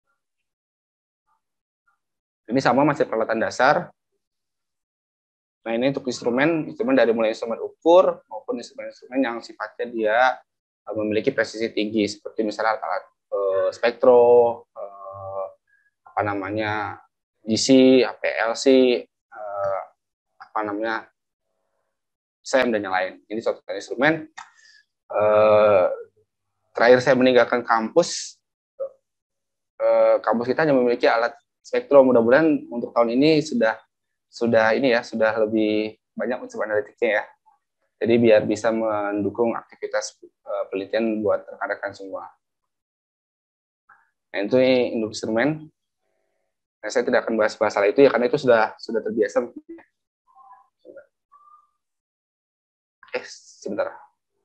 Ini sama masih peralatan dasar. Nah ini untuk instrumen, instrumen dari mulai instrumen ukur maupun instrumen-instrumen yang sifatnya dia uh, memiliki presisi tinggi, seperti misalnya alat uh, spektro, uh, apa namanya G C, P L C, uh, apa namanya S E M dan yang lain. Ini suatu instrumen. Uh, terakhir saya meninggalkan kampus, uh, kampus kita hanya memiliki alat spektro. Mudah-mudahan untuk tahun ini sudah sudah ini ya, sudah lebih banyak unsur analitiknya ya. Jadi biar bisa mendukung aktivitas uh, penelitian buat rekan-rekan semua. Nah, itu instrumen. Nah, saya tidak akan bahas masalah itu ya, karena itu sudah sudah terbiasa. Eh, sebentar.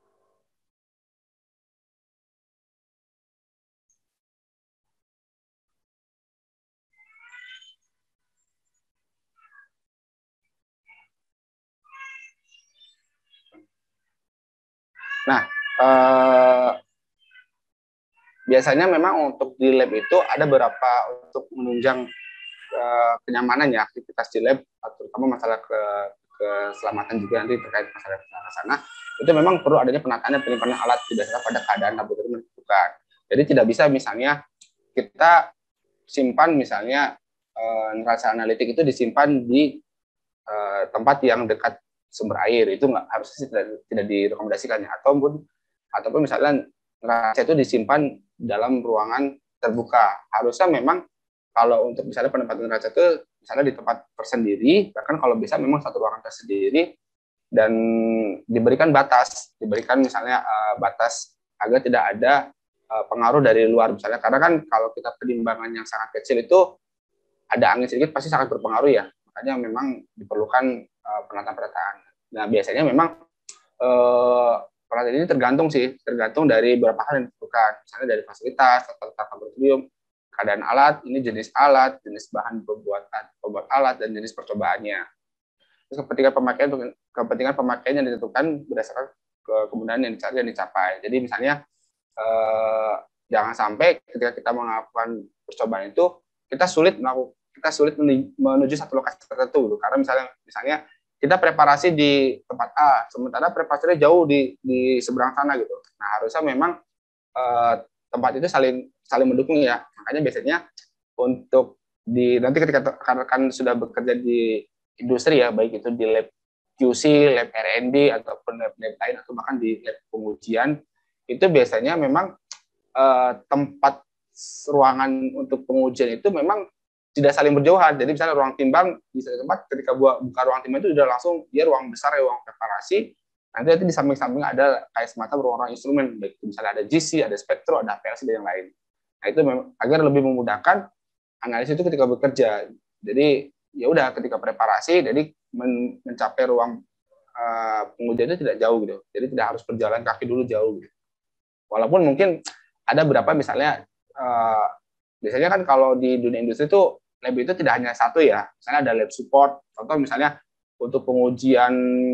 Nah, eh, biasanya memang untuk di lab itu ada beberapa untuk menunjang eh, kenyamanan ya aktivitas di lab, terutama masalah ke keselamatan juga nanti terkait masalah ke sana. Itu memang perlu adanya penataan dan penyimpanan alat berdasarkan pada keadaan laboratorium menentukan. Jadi tidak bisa misalnya kita simpan misalnya eh, neraca analitik itu disimpan di eh, tempat yang dekat sumber air, itu nggak harusnya tidak, tidak direkomendasikan ya. Ataupun ataupun misalnya neraca itu disimpan dalam ruangan terbuka. Harusnya memang kalau untuk misalnya penempatan neraca itu misalnya di tempat tersendiri, bahkan kalau bisa memang satu ruangan tersendiri dan diberikan batas, diberikan misalnya uh, batas agar tidak ada uh, pengaruh dari luar misalnya, karena kan kalau kita penimbangan yang sangat kecil itu ada angin sedikit pasti sangat berpengaruh ya. Makanya memang diperlukan uh, penataan-penataan. Nah, biasanya memang uh, penataan ini tergantung sih, tergantung dari beberapa hal yang diperlukan. Misalnya dari fasilitas, tata laboratorium, keadaan alat, ini jenis alat, jenis bahan pembuatan pembuat alat, dan jenis percobaannya. Terus kepentingan pemakaian kepentingan pemakaian yang ditentukan berdasarkan ke kemudahan yang dicari dan dicapai. Jadi misalnya eh, jangan sampai ketika kita melakukan percobaan itu kita sulit melakukan kita sulit menuju satu lokasi tertentu gitu. Karena misalnya misalnya kita preparasi di tempat A, sementara preparasinya jauh di di seberang sana gitu. Nah, harusnya memang eh, tempat itu saling saling mendukung ya. Makanya biasanya untuk di nanti ketika rekan-rekan sudah bekerja di industri ya, baik itu di lab Q C, lab R and D ataupun lab-lab lain atau bahkan di lab pengujian, itu biasanya memang eh, tempat ruangan untuk pengujian itu memang tidak saling berjauhan. Jadi misalnya ruang timbang di satu tempat, ketika buka ruang timbang itu sudah langsung dia ruang besar ya, ruang preparasi. Nanti nanti di samping-samping ada kayak semacam ruang-ruang instrumen, baik misalnya ada G C, ada spektro, ada P L C dan yang lain. Nah itu memang agar lebih memudahkan analisis itu ketika bekerja. Jadi ya udah ketika preparasi, jadi men mencapai ruang uh, pengujian itu tidak jauh gitu. Jadi tidak harus berjalan kaki dulu jauh gitu. Walaupun mungkin ada beberapa misalnya uh, biasanya kan kalau di dunia industri itu lab itu tidak hanya satu ya. Misalnya ada lab support, contoh misalnya untuk pengujian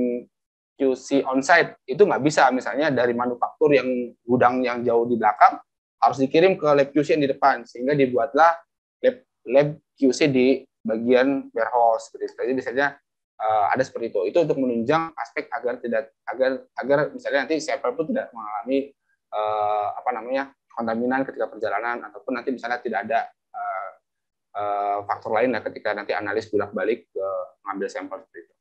Q C onsite itu nggak bisa misalnya dari manufaktur yang gudang yang jauh di belakang harus dikirim ke lab Q C yang di depan, sehingga dibuatlah lab lab Q C di bagian warehouse seperti itu. Jadi biasanya uh, ada seperti itu. Itu untuk menunjang aspek agar tidak agar agar misalnya nanti sampel pun tidak mengalami uh, apa namanya kontaminan ketika perjalanan, ataupun nanti misalnya tidak ada uh, uh, faktor lain lah ketika nanti analis bolak-balik ke mengambil sampel seperti itu.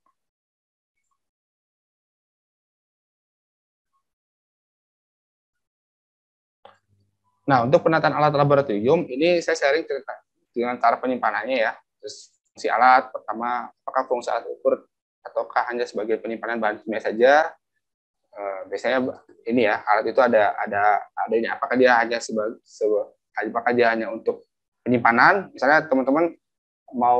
Nah, untuk penataan alat laboratorium ini saya sharing cerita dengan cara penyimpanannya ya. Terus fungsi alat, pertama, apakah fungsi alat ukur ataukah hanya sebagai penyimpanan bahan kimia saja? E, biasanya ini ya, alat itu ada ada adanya. Apakah dia hanya sebagai seba, apakah dia hanya untuk penyimpanan? Misalnya teman-teman mau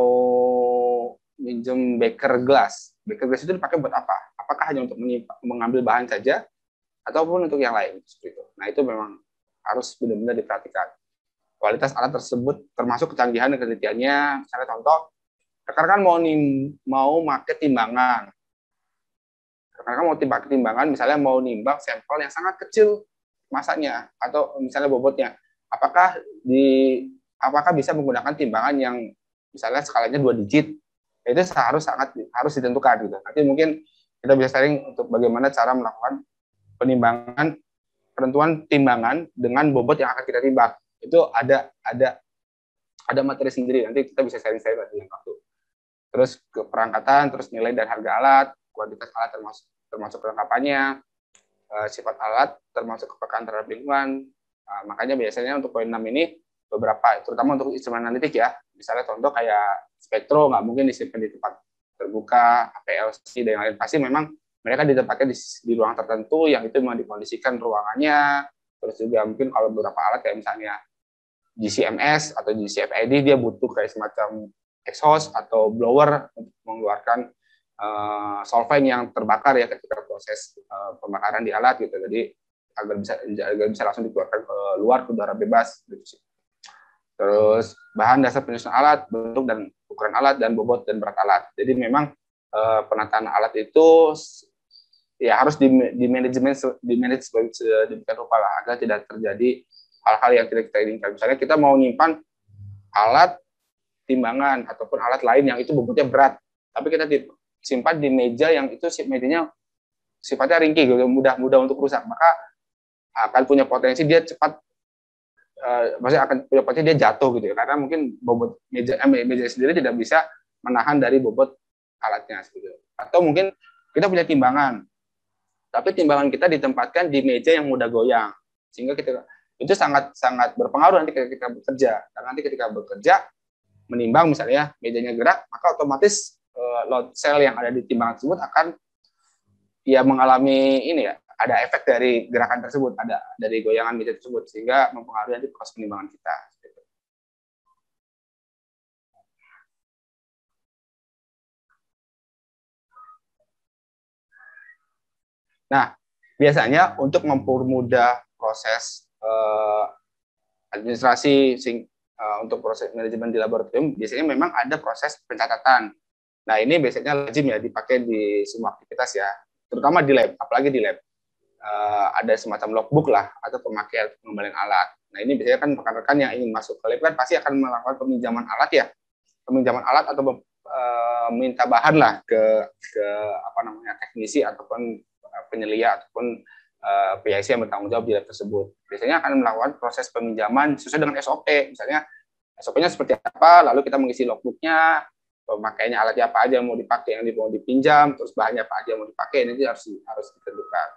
minjem beker gelas, beker gelas itu dipakai buat apa? Apakah hanya untuk mengambil bahan saja, ataupun untuk yang lain seperti itu? Nah itu memang harus benar-benar diperhatikan. Kualitas alat tersebut termasuk kecanggihan dan penelitiannya. Misalnya contoh, rekan-rekan mau nim, mau pakai timbangan. Rekan-rekan mau pakai timbangan, misalnya mau nimbang sampel yang sangat kecil masanya atau misalnya bobotnya. Apakah di apakah bisa menggunakan timbangan yang misalnya skalanya dua digit? Itu harus sangat harus ditentukan gitu. Nanti mungkin kita bisa sharing untuk bagaimana cara melakukan penimbangan penentuan timbangan dengan bobot yang akan kita timbang. Itu ada ada ada materi sendiri, nanti kita bisa sharing-sharing lagi yang waktu. Terus keperangkatan, terus nilai dan harga alat, kuantitas alat termasuk termasuk kelengkapannya, uh, sifat alat termasuk kepekaan terhadap lingkungan. Uh, makanya biasanya untuk poin enam ini beberapa, terutama untuk instrumen analitik ya, misalnya contoh kayak spektro nggak mungkin disimpan di tempat terbuka, P L C dan yang lain, pasti memang mereka ditempatkan di, di ruang tertentu yang itu memang dikondisikan ruangannya. Terus juga mungkin kalau beberapa alat kayak misalnya G C M S atau G C F I D, dia butuh kayak semacam exhaust atau blower untuk mengeluarkan uh, solvent yang terbakar ya ketika proses uh, pembakaran di alat gitu. Jadi agar bisa agar bisa langsung dikeluarkan ke luar ke udara bebas gitu sih. Terus bahan dasar penyusunan alat, bentuk dan ukuran alat, dan bobot dan berat alat. Jadi memang uh, penataan alat itu ya harus di, di manajemen di manage sedemikian rupa lah agar tidak terjadi hal-hal yang tidak kita inginkan. Misalnya kita mau nyimpan alat timbangan ataupun alat lain yang itu bobotnya berat, tapi kita simpan di meja yang itu mejanya sifatnya ringkih, mudah mudah untuk rusak, maka akan punya potensi dia cepat, uh, maksudnya akan punya potensi dia jatuh gitu ya, karena mungkin bobot meja eh, meja sendiri tidak bisa menahan dari bobot alatnya gitu. Atau mungkin kita punya timbangan, tapi timbangan kita ditempatkan di meja yang mudah goyang, sehingga kita itu sangat sangat berpengaruh nanti ketika kita bekerja. Karena nanti ketika bekerja menimbang misalnya mejanya gerak, maka otomatis uh, load cell yang ada di timbangan tersebut akan ya mengalami ini ya, ada efek dari gerakan tersebut, ada dari goyangan meja tersebut, sehingga mempengaruhi nanti proses penimbangan kita. Nah, biasanya untuk mempermudah proses uh, administrasi sing, uh, untuk proses manajemen di laboratorium, biasanya memang ada proses pencatatan. Nah, ini biasanya lazim ya dipakai di semua aktivitas ya, terutama di lab, apalagi di lab. Uh, ada semacam logbook lah, atau pemakaian pengembalian alat. Nah, ini biasanya kan rekan-rekan yang ingin masuk ke lab kan pasti akan melakukan peminjaman alat ya, peminjaman alat atau uh, minta bahan lah ke, ke apa namanya teknisi ataupun penyelia ataupun uh, P I C yang bertanggung jawab di lab tersebut. Biasanya akan melakukan proses peminjaman sesuai dengan S O P. Misalnya S O P-nya seperti apa, lalu kita mengisi logbook-nya, pemakaiannya alatnya apa aja yang mau dipakai, yang mau dipinjam, terus bahannya apa aja yang mau dipakai, ini harus harus ditentukan.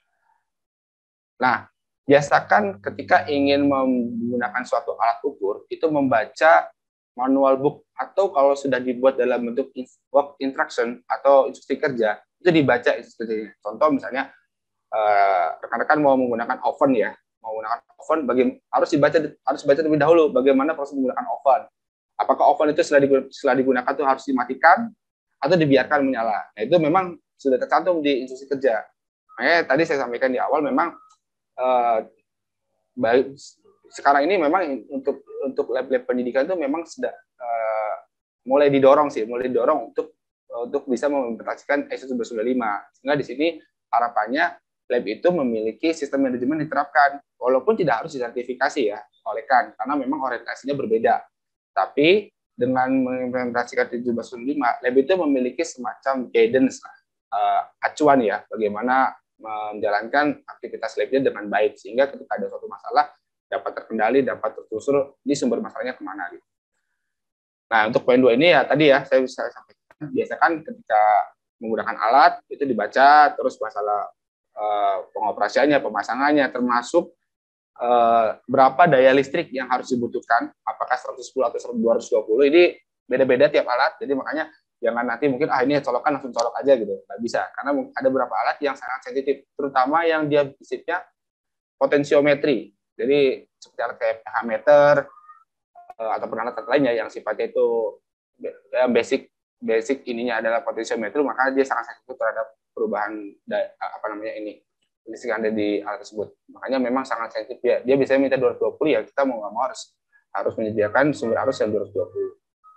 Nah, biasakan ketika ingin menggunakan suatu alat ukur, itu membaca manual book, atau kalau sudah dibuat dalam bentuk work instruction atau instruksi kerja, itu dibaca instruksinya. Contoh misalnya, rekan-rekan mau menggunakan oven ya, mau menggunakan oven, bagi, harus dibaca harus dibaca terlebih dahulu bagaimana proses menggunakan oven. Apakah oven itu setelah, setelah digunakan itu harus dimatikan atau dibiarkan menyala. Nah, itu memang sudah tercantum di instruksi kerja. Makanya tadi saya sampaikan di awal memang Uh, baik sekarang ini memang untuk untuk lab-lab pendidikan itu memang sudah uh, mulai didorong sih, mulai didorong untuk uh, untuk bisa mengimplementasikan I S O seribu sembilan puluh lima. Sehingga di sini harapannya lab itu memiliki sistem manajemen diterapkan, walaupun tidak harus disertifikasi ya oleh Kan, karena memang orientasinya berbeda. Tapi dengan mengimplementasikan I S O seribu sembilan puluh lima, lab itu memiliki semacam guidance, uh, acuan ya, bagaimana menjalankan aktivitas labnya dengan baik, sehingga ketika ada suatu masalah dapat terkendali, dapat tertelusur di sumber masalahnya kemana gitu. Nah, untuk poin dua ini ya tadi ya saya bisa sampaikan, biasakan ketika menggunakan alat itu dibaca, terus masalah uh, pengoperasiannya, pemasangannya, termasuk uh, berapa daya listrik yang harus dibutuhkan, apakah seratus sepuluh atau dua ratus dua puluh, ini beda-beda tiap alat, jadi makanya jangan nanti mungkin ah ini colokan langsung colok aja gitu, nggak bisa, karena ada beberapa alat yang sangat sensitif, terutama yang dia prinsipnya potensiometri, jadi seperti alat kayak pH meter atau alat lainnya yang sifatnya itu basic basic ininya adalah potensiometri, maka dia sangat sensitif terhadap perubahan apa namanya ini listrik yang ada di alat tersebut. Makanya memang sangat sensitif ya, dia bisa minta dua ratus dua puluh ya kita mau nggak mau harus harus menyediakan sumber arus yang dua ratus dua puluh.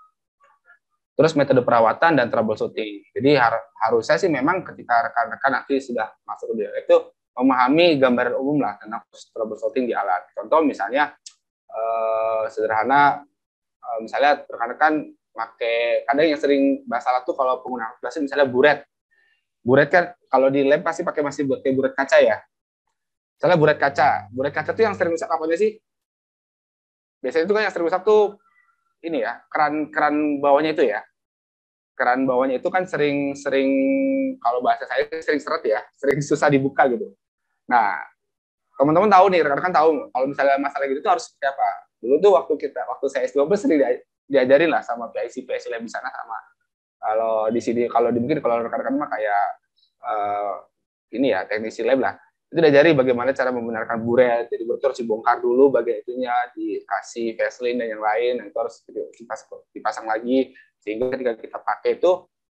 Terus metode perawatan dan troubleshooting. Jadi har harusnya sih memang ketika rekan-rekan nanti sudah masuk ke itu memahami gambaran umum lah tentang troubleshooting di alat. Contoh misalnya eh, sederhana, eh, misalnya rekan-rekan pakai, kadang yang sering masalah tuh kalau penggunaan aplikasi misalnya buret. Buret kan kalau di lab pasti pakai masih buat kayak buret kaca ya. Misalnya buret kaca. Buret kaca tuh yang sering rusak apa sih? Biasanya itu kan yang sering rusak tuh ini ya, keran-keran bawahnya itu ya. Keran bawahnya itu kan sering-sering, kalau bahasa saya sering seret ya, sering susah dibuka gitu. Nah, teman-teman tahu nih, rekan-rekan tahu, kalau misalnya masalah gitu tuh harus seperti apa. Dulu tuh waktu kita, waktu saya S dua belas sering diajarin lah sama P I C, P I C lab di sana sama. Kalau di sini, kalau di mungkin kalau rekan-rekan mah kayak uh, ini ya, teknisi lab lah. Itu diajari bagaimana cara membenarkan buret, jadi buret harus dibongkar dulu bagian itunya, dikasih vaseline dan yang lain, dan itu harus dipasang lagi, sehingga ketika kita pakai itu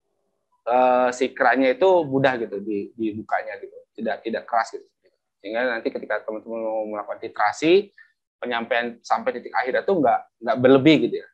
uh, si kerannya itu mudah gitu dibukanya gitu, tidak tidak keras gitu, sehingga nanti ketika teman-teman mau melakukan titrasi, penyampaian sampai titik akhir itu nggak nggak berlebih gitu ya.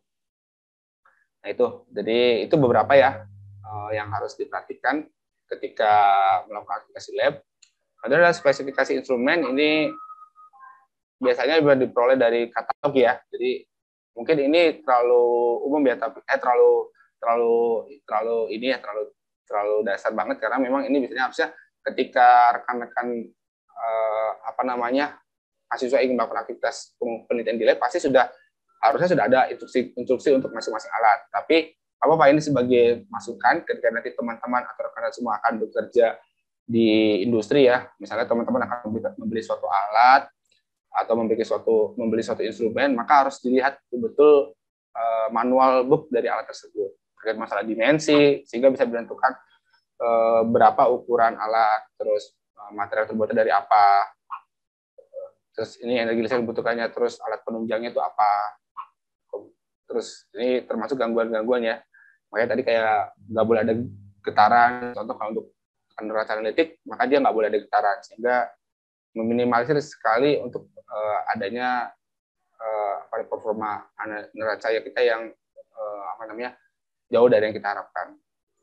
Nah itu, jadi itu beberapa ya uh, yang harus diperhatikan ketika melakukan aplikasi lab. Ada adalah spesifikasi instrumen, ini biasanya diperoleh dari katalog ya. Jadi mungkin ini terlalu umum ya, tapi eh terlalu terlalu terlalu ini ya terlalu terlalu dasar banget, karena memang ini biasanya harusnya ketika rekan-rekan eh, apa namanya mahasiswa ingin melakukan aktivitas penelitian di lab pasti sudah harusnya sudah ada instruksi instruksi untuk masing-masing alat. Tapi apa Pak ini sebagai masukan ketika nanti teman-teman atau rekan-rekan semua akan bekerja di industri ya, misalnya teman-teman akan membeli suatu alat atau membeli suatu membeli suatu instrumen, maka harus dilihat betul-betul uh, manual book dari alat tersebut terkait masalah dimensi, sehingga bisa menentukan uh, berapa ukuran alat, terus uh, material terbuatnya dari apa, terus ini energi listrik dibutuhkannya, terus alat penunjangnya itu apa, terus ini termasuk gangguan-gangguan ya, makanya tadi kayak nggak boleh ada getaran, contoh kalau untuk neraca analitik, maka dia nggak boleh ada getaran, sehingga meminimalisir sekali untuk uh, adanya uh, performa neraca kita yang uh, apa namanya jauh dari yang kita harapkan.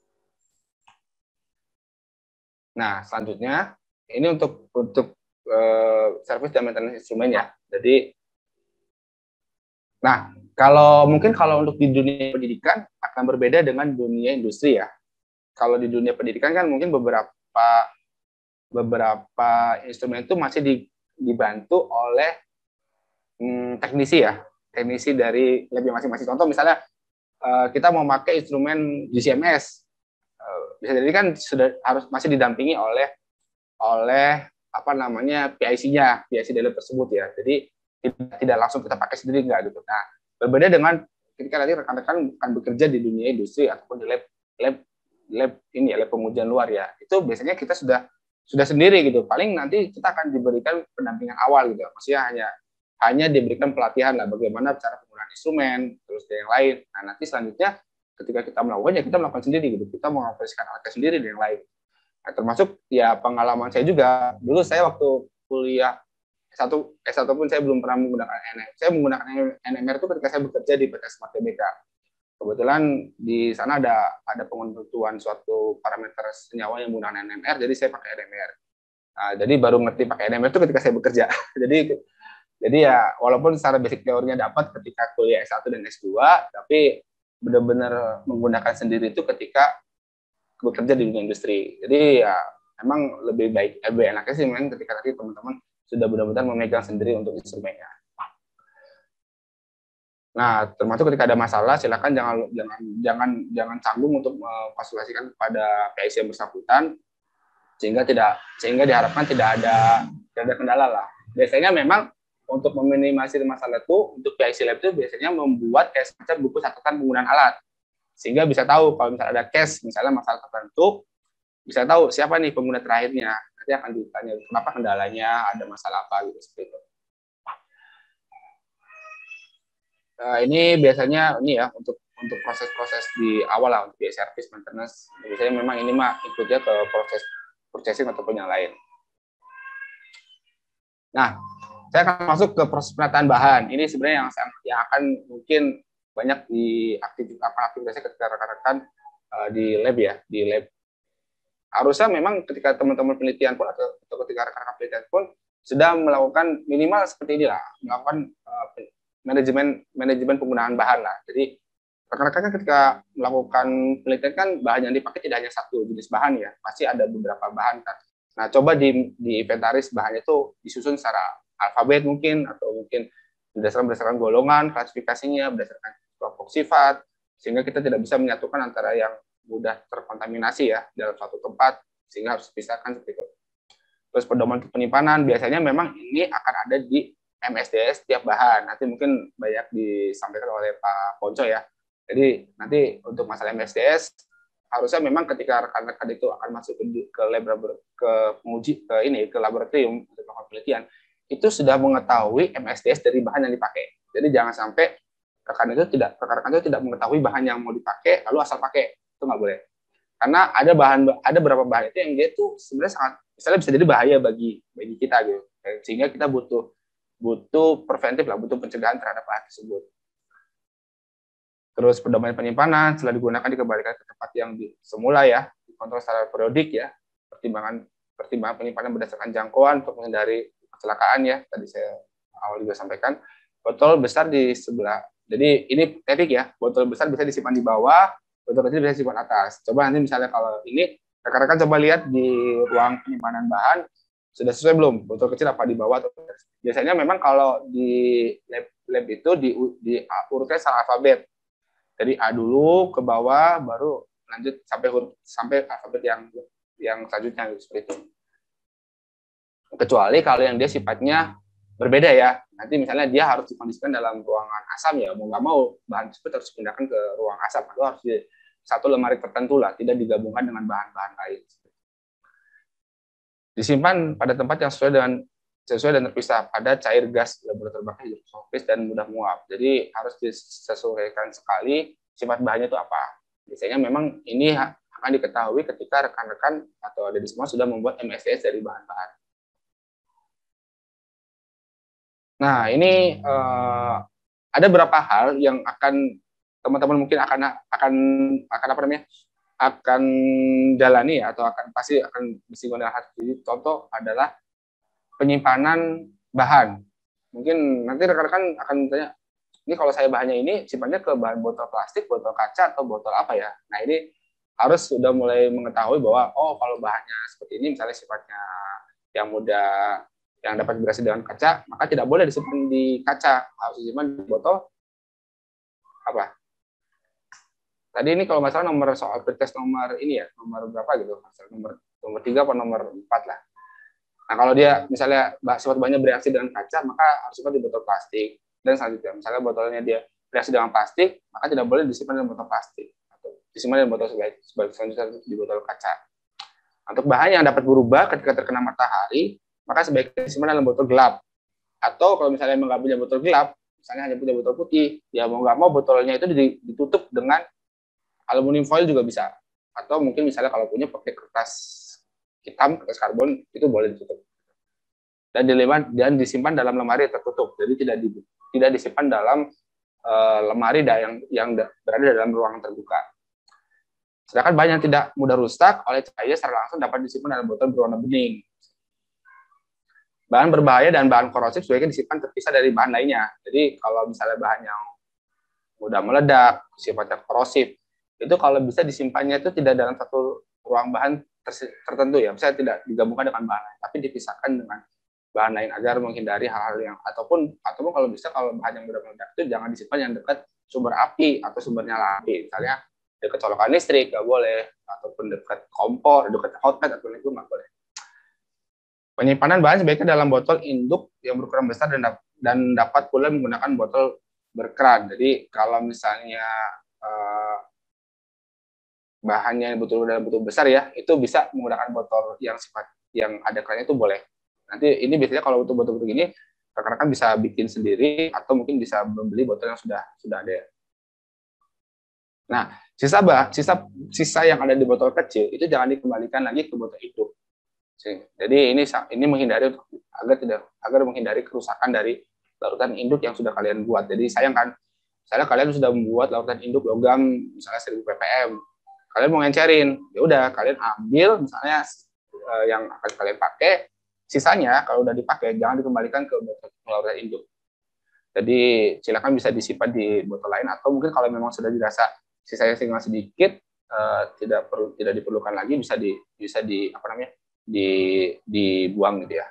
Nah, selanjutnya ini untuk untuk uh, service dan maintenance instrumen ya. Jadi, nah kalau mungkin kalau untuk di dunia pendidikan akan berbeda dengan dunia industri ya. Kalau di dunia pendidikan kan mungkin beberapa beberapa instrumen itu masih di, dibantu oleh hmm, teknisi ya, teknisi dari lab masing-masing. Contoh misalnya uh, kita mau pakai instrumen G C M S, uh, bisa jadi kan sudah harus masih didampingi oleh oleh apa namanya P I C-nya, P I C dari lab tersebut ya. Jadi tidak, tidak langsung kita pakai sendiri enggak gitu. Nah, berbeda dengan ketika nanti rekan-rekan akan bekerja di dunia industri ataupun di lab lab lab ini ya, lab pengujian luar ya. Itu biasanya kita sudah sudah sendiri gitu. Paling nanti kita akan diberikan pendampingan awal gitu. Maksudnya hanya hanya diberikan pelatihan lah bagaimana cara penggunaan instrumen, terus dan yang lain. Nah, nanti selanjutnya ketika kita melakukannya, kita melakukan sendiri gitu. Kita mengoperasikan alatnya sendiri dan yang lain. Nah, termasuk ya pengalaman saya juga. Dulu saya waktu kuliah S satu S satu pun saya belum pernah menggunakan N M R. Saya menggunakan N M R itu ketika saya bekerja di P T Smart T B K. Kebetulan di sana ada ada penentuan suatu parameter senyawa yang menggunakan N M R, jadi saya pakai N M R. Nah, jadi baru ngerti pakai N M R itu ketika saya bekerja. jadi jadi ya walaupun secara basic teorinya dapat ketika kuliah S satu dan S dua, tapi benar-benar menggunakan sendiri itu ketika bekerja di dunia industri. Jadi ya emang lebih baik, lebih enaknya sih memang ketika nanti teman-teman sudah benar-benar memegang sendiri untuk instrumennya. Nah, termasuk ketika ada masalah, silakan jangan jangan jangan jangan canggung untuk mengkonsultasikan kepada P I C yang bersangkutan, sehingga tidak sehingga diharapkan tidak ada tidak ada kendala lah. Biasanya memang untuk meminimalisir masalah itu untuk P I C Lab itu biasanya membuat kayak semacam buku catatan penggunaan alat, sehingga bisa tahu kalau misalnya ada case misalnya masalah tertentu, bisa tahu siapa nih pengguna terakhirnya. Nanti akan ditanya kenapa kendalanya, ada masalah apa gitu seperti itu. Uh, ini biasanya ini ya untuk untuk proses-proses di awal lah untuk di service maintenance. Biasanya memang ini mah ikutnya ke proses purchasing ataupun yang lain. Nah, saya akan masuk ke proses penataan bahan. Ini sebenarnya yang yang akan mungkin banyak di aktivitas aktivitasnya ketika rekan-rekan uh, di lab ya, di lab. Harusnya memang ketika teman-teman penelitian pun atau, atau ketika rekan-rekan penelitian pun sudah melakukan minimal seperti inilah, melakukan uh, manajemen manajemen penggunaan bahan lah. Jadi rekan-rekan kan ketika melakukan penelitian kan bahan yang dipakai tidak hanya satu jenis bahan ya, pasti ada beberapa bahan kan. Nah, coba di di inventaris bahannya itu disusun secara alfabet mungkin atau mungkin berdasarkan berdasarkan golongan, klasifikasinya berdasarkan kelompok sifat, sehingga kita tidak bisa menyatukan antara yang mudah terkontaminasi ya dalam suatu tempat, sehingga harus dipisahkan seperti itu. Terus pedoman penyimpanan biasanya memang ini akan ada di M S D S tiap bahan. Nanti mungkin banyak disampaikan oleh Pak Ponco ya. Jadi nanti untuk masalah M S D S harusnya memang ketika rekan-rekan itu akan masuk ke, ke lab ke penguji ke ini ke laboratorium untuk melakukan penelitian, itu sudah mengetahui M S D S dari bahan yang dipakai. Jadi jangan sampai rekan itu tidak rekan-rekan itu tidak mengetahui bahan yang mau dipakai lalu asal pakai. Itu nggak boleh. Karena ada bahan ada beberapa bahan itu yang dia tuh sebenarnya sangat misalnya bisa jadi bahaya bagi bagi kita gitu. Sehingga kita butuh butuh preventif lah, butuh pencegahan terhadap bahan tersebut. Terus pedoman penyimpanan setelah digunakan dikembalikan ke tempat yang di, semula ya, dikontrol secara periodik ya, pertimbangan pertimbangan penyimpanan berdasarkan jangkauan untuk menghindari kecelakaan ya, tadi saya awal juga sampaikan. Botol besar di sebelah, jadi ini teknik ya, botol besar bisa disimpan di bawah, botol kecil bisa disimpan atas. Coba nanti misalnya kalau ini, rekan-rekan coba lihat di ruang penyimpanan bahan, sudah sesuai belum? Botol kecil apa di bawah? Biasanya memang kalau di lab, lab itu di, di urutnya secara alfabet. Jadi A dulu ke bawah, baru lanjut sampai sampai alfabet yang yang selanjutnya seperti itu. Kecuali kalau yang dia sifatnya berbeda ya. Nanti misalnya dia harus dikondisikan dalam ruangan asam ya, mau nggak mau bahan tersebut harus dipindahkan ke ruang asam atau harus di satu lemari tertentu lah, tidak digabungkan dengan bahan-bahan lain. Disimpan pada tempat yang sesuai dengan sesuai dan terpisah pada cair gas laboratorium bakar hidrosofis dan mudah menguap. Jadi harus disesuaikan sekali sifat bahannya itu apa. Biasanya memang ini akan diketahui ketika rekan-rekan atau adik semua sudah membuat M S D S dari bahan-bahan. Nah, ini uh, ada beberapa hal yang akan teman-teman mungkin akan akan akan apa namanya akan jalani atau akan pasti akan bersinggungan dengan hal ini. Contoh adalah penyimpanan bahan. Mungkin nanti rekan-rekan akan bertanya, ini kalau saya bahannya ini sifatnya ke bahan botol plastik, botol kaca, atau botol apa ya? Nah, ini harus sudah mulai mengetahui bahwa oh kalau bahannya seperti ini, misalnya sifatnya yang mudah yang dapat berasal dengan kaca, maka tidak boleh disimpan di kaca, harus disimpan di botol apa? Tadi ini kalau nggak salah nomor soal pretest nomor ini ya, nomor berapa gitu, nomor nomor tiga atau nomor empat lah. Nah, kalau dia misalnya sifat bahannya bereaksi dengan kaca, maka harus disimpan di botol plastik. Dan selanjutnya, misalnya botolnya dia bereaksi dengan plastik, maka tidak boleh disimpan dalam botol plastik. Atau disimpan dalam botol sebagai selanjutnya di botol kaca. Untuk bahan yang dapat berubah ketika terkena matahari, maka sebaiknya disimpan dalam botol gelap. Atau kalau misalnya nggak punya botol gelap, misalnya hanya punya botol putih, ya mau nggak mau botolnya itu ditutup dengan aluminium foil juga bisa. Atau mungkin misalnya kalau punya pakai kertas hitam, kertas karbon, itu boleh ditutup. Dan, dan disimpan dalam lemari tertutup. Jadi tidak di, tidak disimpan dalam uh, lemari yang, yang berada dalam ruangan terbuka. Sedangkan bahan yang tidak mudah rusak oleh cahaya secara langsung dapat disimpan dalam botol berwarna bening. Bahan berbahaya dan bahan korosif sebaiknya disimpan terpisah dari bahan lainnya. Jadi kalau misalnya bahan yang mudah meledak, sifatnya korosif, itu kalau bisa disimpannya itu tidak dalam satu ruang bahan tertentu ya, misalnya tidak digabungkan dengan bahan lain, tapi dipisahkan dengan bahan lain agar menghindari hal-hal yang ataupun ataupun kalau bisa kalau bahan yang mudah meledak itu jangan disimpan yang dekat sumber api atau sumber nyala api, misalnya dekat colokan listrik nggak boleh, ataupun dekat kompor, dekat hotplate atau itu nggak boleh. Penyimpanan bahan sebaiknya dalam botol induk yang berukuran besar dan, dan dapat pula menggunakan botol berkeran. Jadi kalau misalnya eh, bahannya betul dalam botol besar ya, itu bisa menggunakan botol yang sifat yang ada kerannya itu boleh. Nanti ini biasanya kalau untuk botol begini, rekan-rekan bisa bikin sendiri atau mungkin bisa membeli botol yang sudah sudah ada. Nah, sisa bah, sisa sisa yang ada di botol kecil itu jangan dikembalikan lagi ke botol induk. Jadi ini ini menghindari agar tidak agar menghindari kerusakan dari larutan induk yang sudah kalian buat. Jadi sayang kan, misalnya kalian sudah membuat larutan induk logam misalnya seribu ppm, kalian mau ngencerin, ya udah kalian ambil misalnya eh, yang akan kalian pakai, sisanya kalau udah dipakai jangan dikembalikan ke botol larutan induk. Jadi silakan bisa disimpan di botol lain atau mungkin kalau memang sudah dirasa sisanya tinggal sedikit, eh, tidak perlu tidak diperlukan lagi bisa di bisa di apa namanya? di dibuang gitu ya.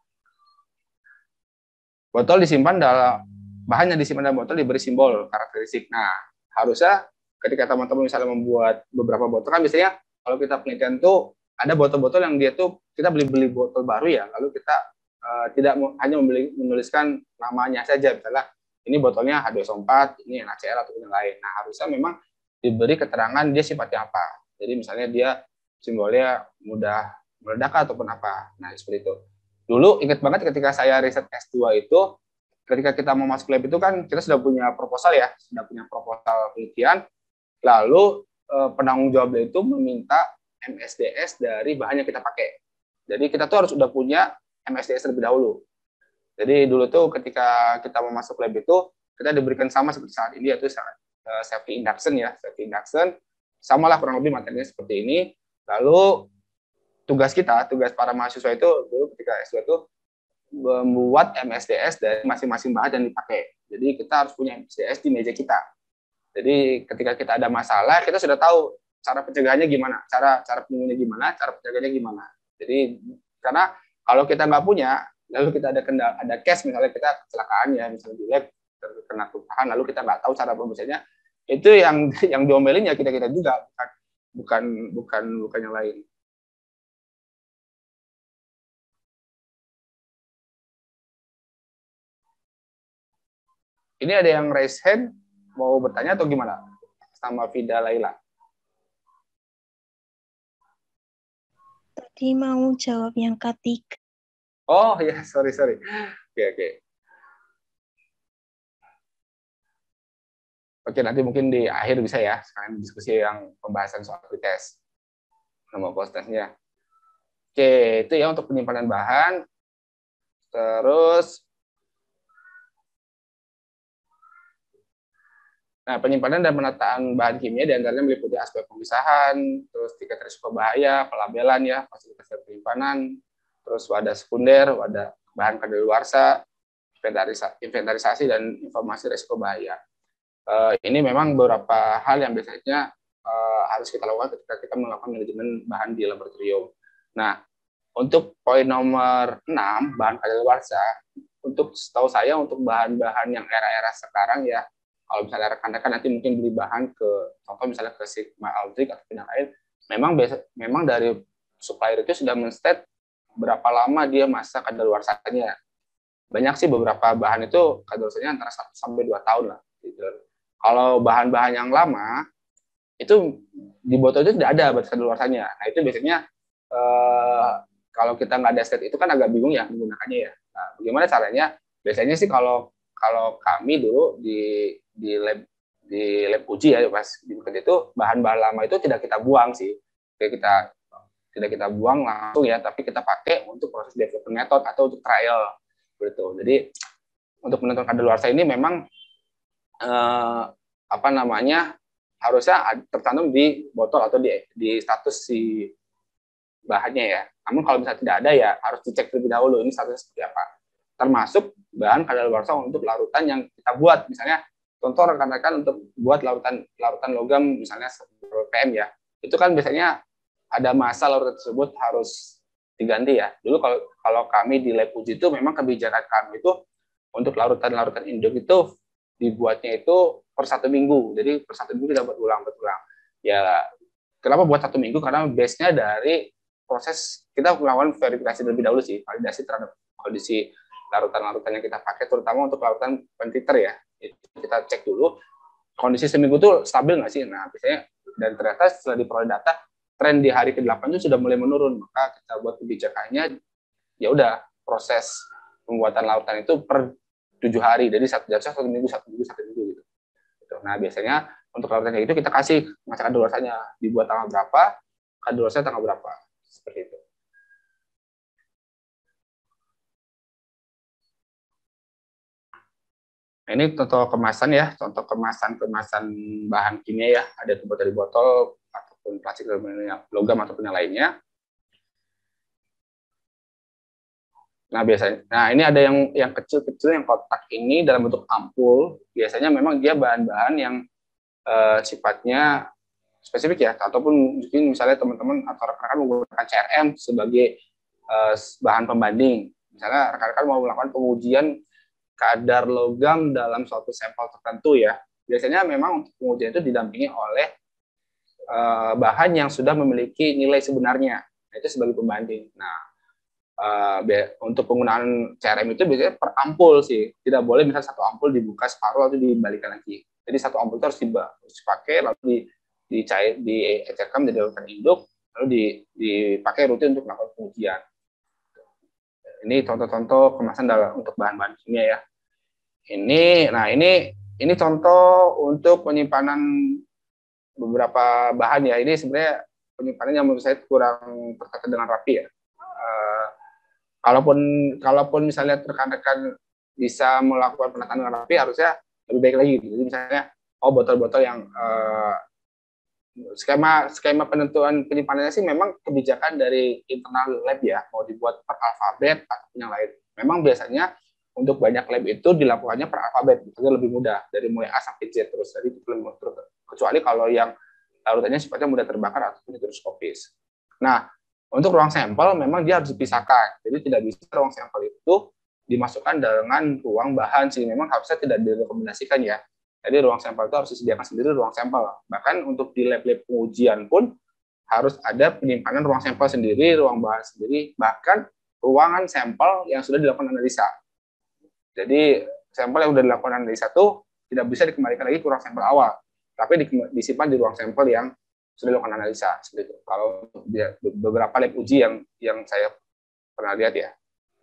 Botol disimpan dalam bahan yang disimpan dalam botol diberi simbol karakteristik. Nah, harusnya ketika teman-teman misalnya membuat beberapa botol kan biasanya kalau kita penelitian tuh ada botol-botol yang dia tuh kita beli-beli botol baru ya, lalu kita uh, tidak hanya membeli, menuliskan namanya saja, misalnya ini botolnya H dua S O empat, ini N A C L atau yang lain. Nah, harusnya memang diberi keterangan dia sifatnya apa. Jadi misalnya dia simbolnya mudah meledak ataupun apa. Nah, seperti itu. Dulu ingat banget ketika saya riset S dua itu, ketika kita mau masuk lab itu kan kita sudah punya proposal ya, sudah punya proposal penelitian, lalu eh, penanggung jawab itu meminta M S D S dari bahan yang kita pakai. Jadi kita tuh harus sudah punya M S D S terlebih dahulu. Jadi dulu tuh ketika kita mau masuk lab itu, kita diberikan sama seperti saat ini, yaitu safety induction ya, safety induction, samalah kurang lebih materinya seperti ini. Lalu tugas kita, tugas para mahasiswa itu dulu ketika S dua itu membuat M S D S dari masing-masing bahan yang dipakai. Jadi kita harus punya M S D S di meja kita. Jadi ketika kita ada masalah, kita sudah tahu cara pencegahannya gimana, cara cara penyembuhannya gimana, cara pencegahannya gimana. Jadi karena kalau kita nggak punya, lalu kita ada kendala, ada case misalnya kita kecelakaan ya, misalnya di lab terkena tumpahan, lalu kita nggak tahu cara pembersihnya, itu yang yang diomelin ya kita kita juga, bukan bukan bukan bukan yang lain. Ini ada yang raise hand, mau bertanya atau gimana? Sama Vida Laila. Tadi mau jawab yang ketiga. Oh ya, sorry, sorry. Oke, oke. Oke, nanti mungkin di akhir bisa ya, sekarang diskusi yang pembahasan soal pretest. nama prosesnya. Oke, itu ya untuk penyimpanan bahan. Terus, nah penyimpanan dan penataan bahan kimia diantaranya meliputi aspek pemisahan, terus tingkat risiko bahaya, pelabelan ya, fasilitas penyimpanan, terus wadah sekunder, wadah bahan kadaluarsa, inventarisasi dan informasi risiko bahaya. Uh, ini memang beberapa hal yang biasanya uh, harus kita lakukan ketika kita melakukan manajemen bahan di laboratorium. Nah, untuk poin nomor enam, bahan kadaluarsa, untuk setahu saya untuk bahan-bahan yang era-era sekarang ya, kalau misalnya rekan-rekan nanti mungkin beli bahan ke, contoh misalnya ke Sigma Aldrich atau yang lain, memang biasa, memang dari supplier itu sudah men-state berapa lama dia masa kadaluarsanya. Banyak sih beberapa bahan itu kadaluarsanya antara satu sampai dua tahun lah. Gitu. Kalau bahan-bahan yang lama, itu di botol itu tidak ada batas kadaluarsanya. Nah itu biasanya eh, kalau kita nggak ada state itu kan agak bingung ya menggunakannya ya. Nah, bagaimana caranya? Biasanya sih kalau kalau kami dulu di di lab di lab uji ya pas di bekerja itu bahan-bahan lama itu tidak kita buang sih. Tidak kita tidak kita buang langsung ya, tapi kita pakai untuk proses development method atau untuk trial begitu. Jadi untuk menentukan kadaluarsa ini memang eh, apa namanya harusnya tercantum di botol atau di di status si bahannya ya. Namun kalau misalnya tidak ada ya harus dicek terlebih dahulu ini statusnya seperti apa. Termasuk bahan kadaluarsa untuk larutan yang kita buat. Misalnya contoh rekan-rekan untuk buat larutan larutan logam misalnya P M ya. Itu kan biasanya ada masa larutan tersebut harus diganti ya. Dulu kalau kalau kami di lab uji itu memang kebijakan kami itu untuk larutan-larutan induk itu dibuatnya itu per satu minggu. Jadi per satu minggu kita buat ulang-ulang. Ya kenapa buat satu minggu? Karena base-nya dari proses kita melakukan verifikasi terlebih dahulu sih, validasi terhadap kondisi larutan-larutan yang kita pakai, terutama untuk larutan pentiter ya. Itu kita cek dulu kondisi seminggu itu stabil nggak sih? Nah biasanya dan ternyata setelah diperoleh data tren di hari ke delapan itu sudah mulai menurun, maka kita buat kebijakannya ya udah proses pembuatan larutan itu per tujuh hari, jadi satu jam satu minggu satu minggu satu minggu gitu. Nah biasanya untuk larutan kayak itu kita kasih masa kadaluarsanya dibuat tanggal berapa, kadaluarsanya tanggal berapa, seperti itu. Nah, ini contoh kemasan ya, contoh kemasan kemasan bahan kimia ya, ada terbuat dari botol ataupun plastik logam ataupun yang lainnya. Nah biasanya, nah ini ada yang yang kecil-kecil yang kotak ini dalam bentuk ampul. Biasanya memang dia bahan-bahan yang uh, sifatnya spesifik ya, ataupun mungkin misalnya teman-teman atau rekan-rekan menggunakan C R M sebagai uh, bahan pembanding. Misalnya rekan-rekan mau melakukan pengujian kadar logam dalam suatu sampel tertentu ya. Biasanya memang untuk pengujian itu didampingi oleh uh, bahan yang sudah memiliki nilai sebenarnya. Nah, itu sebagai pembanding. Nah, uh, untuk penggunaan C R M itu biasanya per ampul sih. Tidak boleh misalnya satu ampul dibuka separuh atau dibalikan lagi. Jadi satu ampul itu harus dipakai lalu di dicair diecerkan menjadi larutan induk lalu di, dipakai rutin untuk melakukan pengujian. Ini contoh-contoh kemasan dalam untuk bahan-bahan kimia ya. Ini, nah ini ini contoh untuk penyimpanan beberapa bahan ya. Ini sebenarnya penyimpanan yang menurut saya kurang tertata dengan rapi ya. Uh, kalaupun kalaupun misalnya rekan-rekan bisa melakukan penataan dengan rapi, harusnya lebih baik lagi. Jadi misalnya, oh botol-botol yang uh, skema skema penentuan penyimpanannya sih memang kebijakan dari internal lab ya, mau dibuat per alfabet atau yang lain. Memang biasanya untuk banyak lab itu dilakukannya per alfabet, itu lebih mudah dari mulai A sampai Z terus. Jadi kecuali kalau yang larutannya sifatnya mudah terbakar ataupun higroskopis. Nah, untuk ruang sampel memang dia harus dipisahkan. Jadi tidak bisa ruang sampel itu dimasukkan dengan ruang bahan sih. Memang harusnya tidak direkomendasikan ya. Jadi ruang sampel itu harus disediakan sendiri ruang sampel. Bahkan untuk di lab-lab pengujian pun harus ada penyimpanan ruang sampel sendiri, ruang bahan sendiri, bahkan ruangan sampel yang sudah dilakukan analisa. Jadi sampel yang sudah dilakukan analisa itu tidak bisa dikembalikan lagi ke ruang sampel awal, tapi disimpan di ruang sampel yang sudah dilakukan analisa. Seperti itu. Kalau beberapa lab uji yang yang saya pernah lihat ya.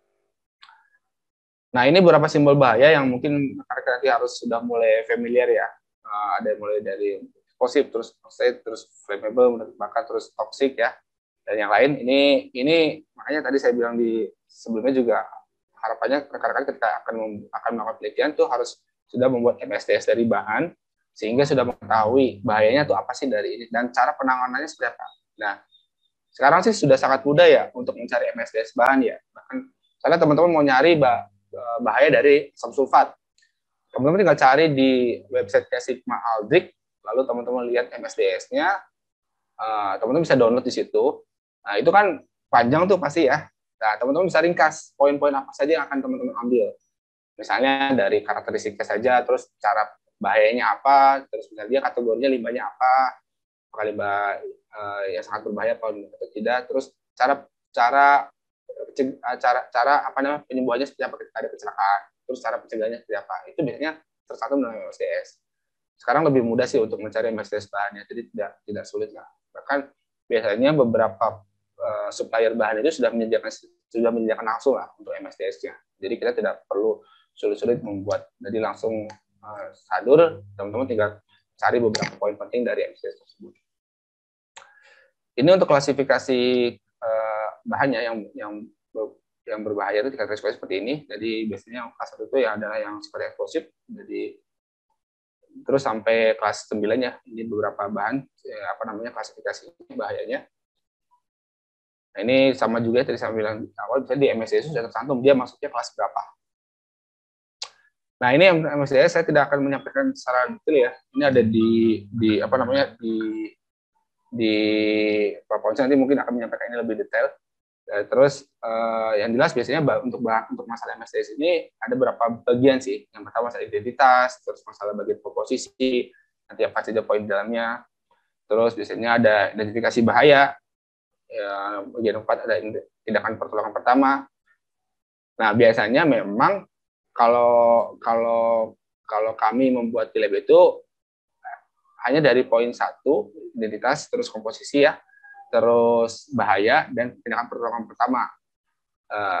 Nah, ini beberapa simbol bahaya yang mungkin rekan-rekan nanti harus sudah mulai familiar ya. Uh, ada mulai dari eksplosif, terus toxic, terus flammable, bakar, terus toxic ya. Dan yang lain ini ini makanya tadi saya bilang di sebelumnya juga harapannya rekan-rekan ketika akan akan melakukan penelitian tuh harus sudah membuat M S D S dari bahan sehingga sudah mengetahui bahayanya tuh apa sih dari ini dan cara penanganannya seperti apa. Nah, sekarang sih sudah sangat mudah ya untuk mencari M S D S bahan ya. Bahkan karena teman-teman mau nyari bah, bahaya dari asam sulfat, teman-teman tinggal cari di website Sigma Aldrich, lalu teman-teman lihat M S D S-nya, uh, teman-teman bisa download di situ. Nah, itu kan panjang tuh pasti ya. Nah, teman-teman bisa ringkas poin-poin apa saja yang akan teman-teman ambil. Misalnya dari karakteristiknya saja, terus cara bahayanya apa, terus misalnya dia kategorinya limbahnya apa, apakah limbah uh, yang sangat berbahaya atau tidak, terus cara cara cara cara apa namanya penyembuhannya seperti apa ketika ada kecelakaan, terus cara pencegahannya seperti apa. Itu biasanya tercantum dalam M S D S. Sekarang lebih mudah sih untuk mencari M S D S bahannya, jadi tidak tidak sulit lah. Bahkan biasanya beberapa Uh, supplier bahan itu sudah menyediakan sudah menyediakan langsung lah untuk M S D S-nya. Jadi kita tidak perlu sulit-sulit membuat. Jadi langsung uh, sadur, teman-teman tinggal cari beberapa poin penting dari M S D S tersebut. Ini untuk klasifikasi uh, bahannya yang yang yang berbahaya itu tingkat resiko seperti ini. Jadi biasanya kelas satu itu ya adalah yang seperti eksplosif. Jadi terus sampai kelas sembilan ya, ini beberapa bahan ya, apa namanya klasifikasi bahayanya. Nah, ini sama juga tadi saya bilang di awal, bisa di M S D S sudah tercantum dia masuknya kelas berapa. Nah, ini M S D S saya tidak akan menyampaikan secara detail ya. Ini ada di di apa namanya di di PowerPoint, nanti mungkin akan menyampaikan ini lebih detail. Ya, terus eh, yang jelas biasanya untuk untuk masalah M S D S ini ada beberapa bagian sih. Yang pertama masalah identitas, terus masalah bagian komposisi, nanti apa saja poin di dalamnya. Terus biasanya ada identifikasi bahaya. Ya, bagian empat ada tindakan pertolongan pertama. Nah, biasanya memang kalau kalau kalau kami membuat di lab itu hanya dari poin satu identitas, terus komposisi ya, terus bahaya dan tindakan pertolongan pertama. Uh,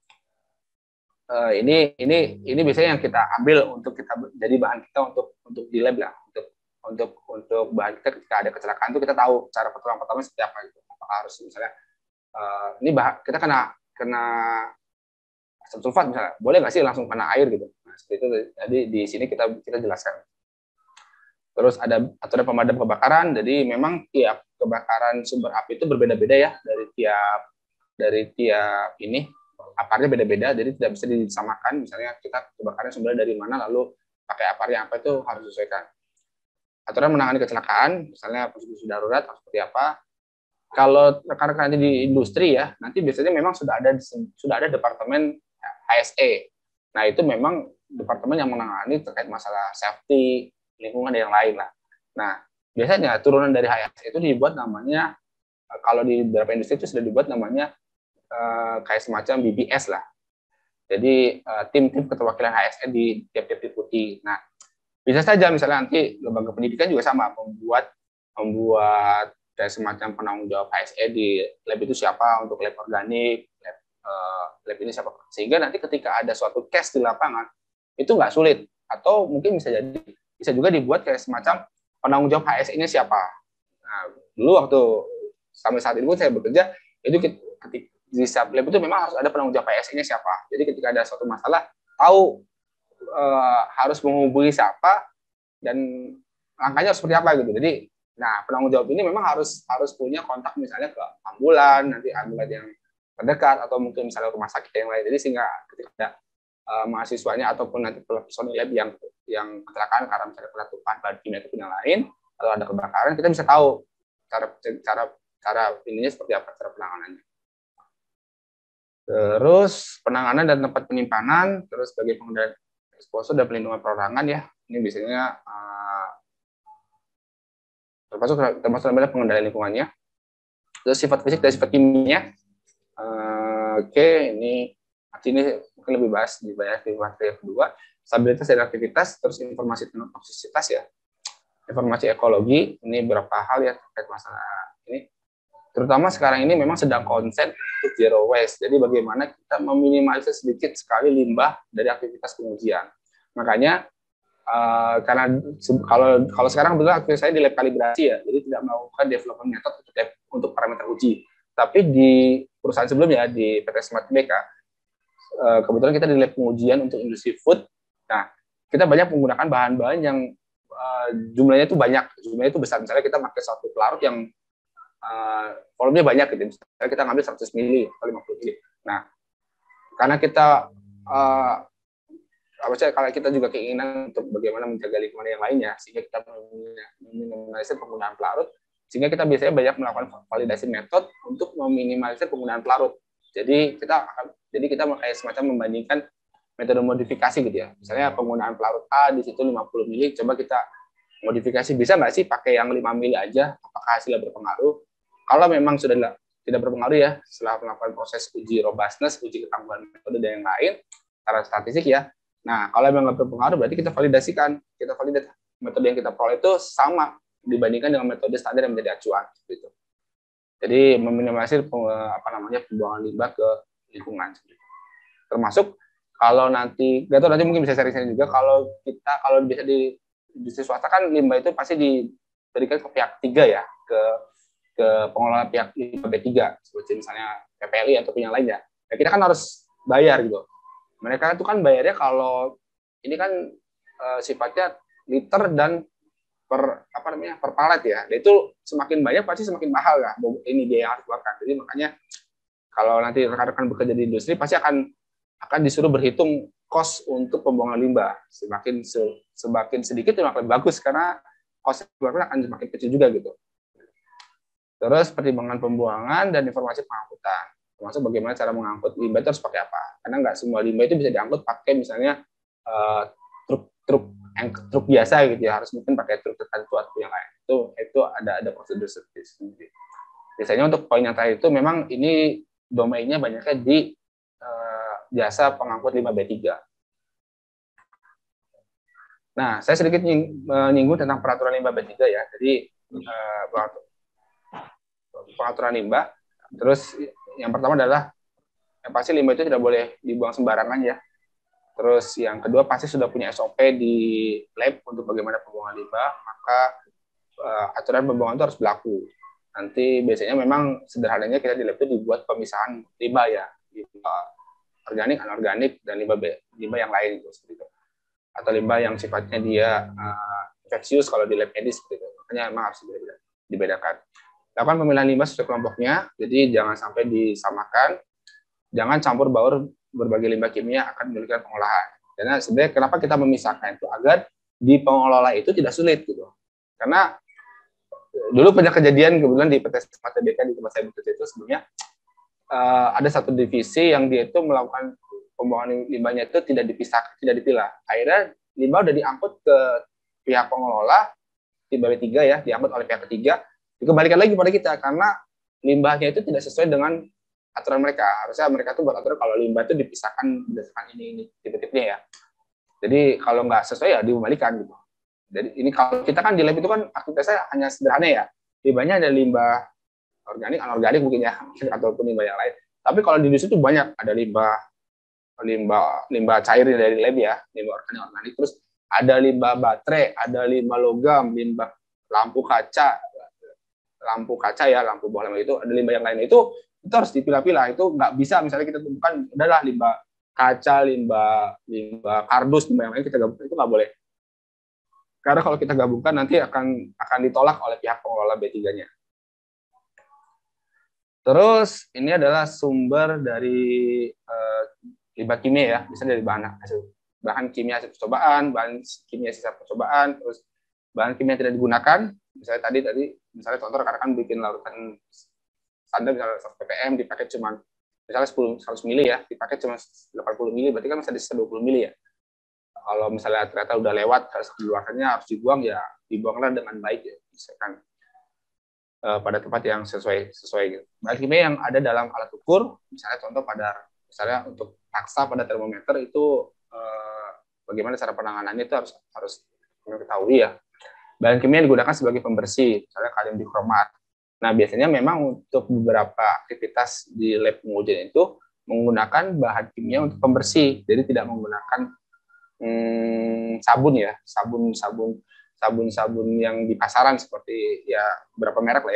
uh, ini ini ini biasanya yang kita ambil untuk kita jadi bahan kita untuk untuk di lab lah, untuk untuk untuk bahan kita ketika ada kecelakaan itu kita tahu cara pertolongan pertama seperti apa gitu. Harus misalnya uh, ini bah kita kena kena asam sulfat misalnya, boleh nggak sih langsung kena air gitu. Nah, seperti itu. Jadi di sini kita kita jelaskan. Terus ada aturan pemadam kebakaran. Jadi memang tiap kebakaran sumber api itu berbeda-beda ya dari tiap dari tiap ini aparnya beda-beda. Jadi tidak bisa disamakan. Misalnya kita kebakaran sumbernya dari mana lalu pakai aparnya apa itu harus disesuaikan. Aturan menangani kecelakaan, misalnya posisi darurat atau seperti apa. Kalau rekan-rekan di industri ya, nanti biasanya memang sudah ada sudah ada departemen H S E. Nah, itu memang departemen yang menangani terkait masalah safety, lingkungan dan yang lain lah. Nah, biasanya turunan dari H S E itu dibuat namanya, kalau di beberapa industri itu sudah dibuat namanya uh, kayak semacam B B S lah. Jadi uh, tim-tim keterwakilan H S E di tiap-tiap deputi. Nah, bisa saja misalnya nanti lembaga pendidikan juga sama membuat membuat kayak semacam penanggung jawab H S E di lab itu siapa, untuk lab organik, lab, uh, lab ini siapa. Sehingga nanti ketika ada suatu case di lapangan, itu nggak sulit. Atau mungkin bisa jadi bisa juga dibuat kayak semacam penanggung jawab H S E-nya siapa. Nah, dulu waktu sampai saat ini pun saya bekerja, itu ketika di setiap lab itu memang harus ada penanggung jawab H S E-nya siapa. Jadi ketika ada suatu masalah, tahu uh, harus menghubungi siapa, dan langkahnya seperti apa gitu. Jadi nah, penanggung jawab ini memang harus harus punya kontak misalnya ke ambulan, nanti ambulan yang terdekat, atau mungkin misalnya rumah sakit yang lain. Jadi sehingga ketika ada uh, mahasiswanya ataupun nanti personil lab yang yang kecelakaan karena misalnya kena tumpahan bahan kimia ataupun yang lain, atau ada kebakaran, kita bisa tahu cara cara cara ininya seperti apa, cara penanganannya. Terus penanganan dan tempat penyimpanan, terus bagi pengendalian eksposur dan pelindungan perorangan ya. Ini biasanya uh, termasuk termasuk dalam pengendalian lingkungannya. Terus sifat fisik dan sifat kimia. Uh, Oke, okay, ini ini mungkin lebih bahas di banyak di materi yang kedua. Stabilitas dan aktivitas, terus informasi tentang toksisitas ya. Informasi ekologi, ini beberapa hal ya terkait masalah ini. Terutama sekarang ini memang sedang konsep untuk zero waste. Jadi bagaimana kita meminimalisir sedikit sekali limbah dari aktivitas pengujian. Makanya Uh, karena kalau kalau sekarang betul aktivitas saya di lab kalibrasi ya, jadi tidak melakukan development method untuk lab, untuk parameter uji. Tapi di perusahaan sebelumnya di P T Smart B K, uh, kebetulan kita di lab pengujian untuk industri food. Nah, kita banyak menggunakan bahan-bahan yang uh, jumlahnya itu banyak, jumlahnya itu besar. Misalnya kita pakai satu pelarut yang uh, volumenya banyak gitu. Misalnya kita ngambil seratus mili atau lima puluh mili. Nah, karena kita uh, apa sih, kalau kita juga keinginan untuk bagaimana menjaga lingkungan yang lainnya, sehingga kita meminimalisir penggunaan pelarut, sehingga kita biasanya banyak melakukan validasi metode untuk meminimalisir penggunaan pelarut. Jadi kita jadi kita kayak semacam membandingkan metode modifikasi gitu ya. Misalnya penggunaan pelarut A di situ lima puluh mili, coba kita modifikasi, bisa nggak sih pakai yang lima mili aja, apakah hasilnya berpengaruh? Kalau memang sudah tidak berpengaruh ya, setelah melakukan proses uji robustness, uji ketangguhan metode dan yang lain, secara statistik ya. Nah, kalau memang nggak berpengaruh, berarti kita validasikan, kita validasi metode yang kita peroleh itu sama dibandingkan dengan metode standar yang menjadi acuan, gitu. Jadi meminimalisir apa namanya pembuangan limbah ke lingkungan. Termasuk kalau nanti, nggak tahu nanti mungkin bisa sharing-sharing juga, kalau kita kalau bisa di industri swasta kan limbah itu pasti diberikan ke pihak tiga ya, ke ke pengelola pihak limbah B tiga, seperti misalnya P P L I atau yang lainnya. Nah, kita kan harus bayar gitu. Mereka itu kan bayarnya kalau ini kan e, sifatnya liter dan per apa namanya per palet ya. Dan itu semakin banyak pasti semakin mahal ya. Ini biaya yang harus dikeluarkan. Jadi makanya kalau nanti rekan-rekan bekerja di industri pasti akan akan disuruh berhitung kos untuk pembuangan limbah. Semakin se, semakin sedikit semakin bagus karena kos keluarkan akan semakin kecil juga gitu. Terus pertimbangan pembuangan dan informasi pengangkutan. Termasuk bagaimana cara mengangkut limbah itu harus pakai apa. Karena nggak semua limbah itu bisa diangkut pakai misalnya uh, truk truk truk biasa gitu ya, harus mungkin pakai truk tertentu atau yang lain. Itu itu ada ada prosedur sendiri. Biasanya untuk poin yang terakhir itu memang ini domainnya banyaknya di uh, jasa pengangkut limbah B tiga. Nah, saya sedikit menyinggung tentang peraturan limbah B tiga ya. Jadi uh, pengaturan limbah. Terus yang pertama adalah yang pasti limbah itu tidak boleh dibuang sembarangan ya. Terus yang kedua pasti sudah punya S O P di lab untuk bagaimana pembuangan limbah, maka uh, aturan pembuangan itu harus berlaku. Nanti biasanya memang sederhananya kita di lab itu dibuat pemisahan limbah ya, limbah organik, anorganik, dan limbah limbah yang lain itu seperti itu. Atau limbah yang sifatnya dia uh, infeksius kalau di lab medis seperti itu. Makanya memang harus dibedakan. Lakukan pemilihan limbah sesuai kelompoknya, jadi jangan sampai disamakan. Jangan campur baur berbagai limbah kimia akan menimbulkan pengolahan. Karena sebenarnya kenapa kita memisahkan itu agar di pengelola itu tidak sulit gitu. Karena dulu banyak kejadian kebetulan di P T Smart B K di tempat saya bekerja itu sebelumnya uh, ada satu divisi yang dia itu melakukan pembuangan limbahnya itu tidak dipisah, tidak dipilah. Akhirnya limbah udah diangkut ke pihak pengelola limbah B tiga ya, diangkut oleh pihak ketiga. Dikembalikan lagi pada kita karena limbahnya itu tidak sesuai dengan aturan mereka. Harusnya mereka tuh buat aturan kalau limbah itu dipisahkan berdasarkan ini ini tipe-tipenya ya. Jadi kalau nggak sesuai ya dikembalikan gitu. Jadi ini kalau kita kan di lab itu kan aktivitasnya hanya sederhana ya. Limbahnya ada limbah organik, anorganik mungkin ya, ataupun limbah yang lain. Tapi kalau di industri itu banyak, ada limbah limbah limbah cair dari lab ya, limbah organik, organik. Terus ada limbah baterai, ada limbah logam, limbah lampu kaca, lampu kaca ya, lampu bohlam itu, ada limbah yang lain itu itu harus dipilah-pilah. Itu nggak bisa misalnya kita temukan adalah limbah kaca, limbah limbah kardus, limbah yang lain kita gabungkan, itu nggak boleh. Karena kalau kita gabungkan nanti akan akan ditolak oleh pihak pengelola B tiga-nya. Terus ini adalah sumber dari uh, limbah kimia ya, bisa dari bahan hasil bahan kimia hasil percobaan, bahan kimia sisa percobaan, terus bahan kimia yang tidak digunakan. Misalnya tadi tadi misalnya contoh rekan-rekan bikin larutan standar misalnya seratus ppm dipakai cuma misalnya sepuluh seratus mili ya, dipakai cuma delapan puluh mili, berarti kan masih ada sisa dua puluh mili ya. Kalau misalnya ternyata udah lewat harus keluarkannya harus dibuang ya, dibuanglah dengan baik ya, misalkan uh, pada tempat yang sesuai sesuai gitu. Bahan kimia yang ada dalam alat ukur, misalnya contoh pada misalnya untuk paksa pada termometer itu uh, bagaimana cara penanganannya itu harus harus diketahui ya. Bahan kimia yang digunakan sebagai pembersih, misalnya kalium dikromat. Nah, biasanya memang untuk beberapa aktivitas di lab pengujian itu menggunakan bahan kimia untuk pembersih, jadi tidak menggunakan hmm, sabun ya, sabun-sabun sabun-sabun yang di pasaran seperti ya beberapa merek lah ya.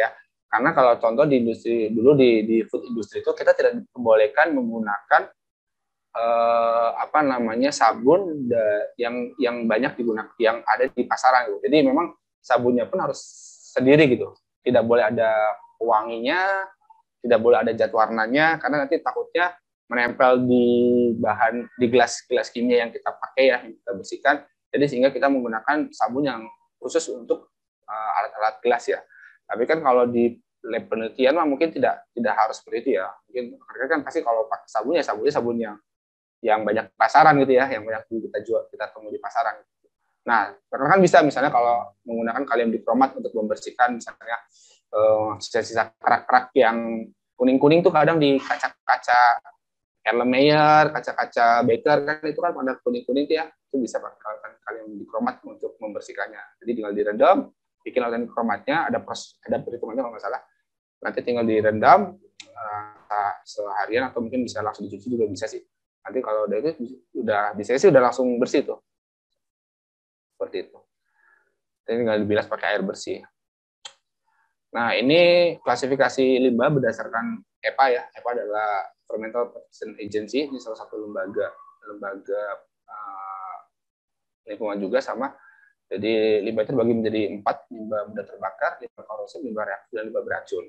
Karena kalau contoh di industri dulu di di food industri itu kita tidak diperbolehkan menggunakan eh, apa namanya sabun da, yang yang banyak digunakan yang ada di pasaran gitu. Jadi memang sabunnya pun harus sendiri gitu. Tidak boleh ada wanginya, tidak boleh ada zat warnanya karena nanti takutnya menempel di bahan di gelas-gelas kimia yang kita pakai ya, yang kita bersihkan. Jadi sehingga kita menggunakan sabun yang khusus untuk uh, alat-alat gelas ya. Tapi kan kalau di lab penelitian mah mungkin tidak tidak harus seperti itu ya. Mungkin mereka kan pasti kalau pakai sabun ya sabunnya sabun yang yang banyak di pasaran gitu ya, yang banyak kita jual kita temui di pasaran. Nah, kan bisa misalnya kalau menggunakan kalium dikromat untuk membersihkan misalnya uh, sisa-sisa kerak-kerak yang kuning-kuning tuh kadang di kaca-kaca Erlenmeyer, kaca-kaca Becker kan itu kan pada kuning-kuning tuh ya, itu bisa pakai kalium dikromat untuk membersihkannya. Jadi tinggal direndam, bikin kalium dikromatnya, ada proses, ada perhitungannya kalau nggak salah. Nanti tinggal direndam uh, seharian atau mungkin bisa langsung dicuci juga bisa sih. Nanti kalau udah itu udah bisa sih udah langsung bersih tuh. Seperti itu. Jadi tinggal dibilas pakai air bersih. Nah, ini klasifikasi limbah berdasarkan E P A ya. E P A adalah Environmental Protection Agency, ini salah satu lembaga lembaga uh, lingkungan juga sama. Jadi limbah itu terbagi menjadi empat, limbah mudah terbakar, limbah korosif, limbah reaktif, dan limbah beracun.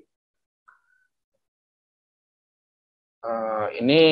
Uh, ini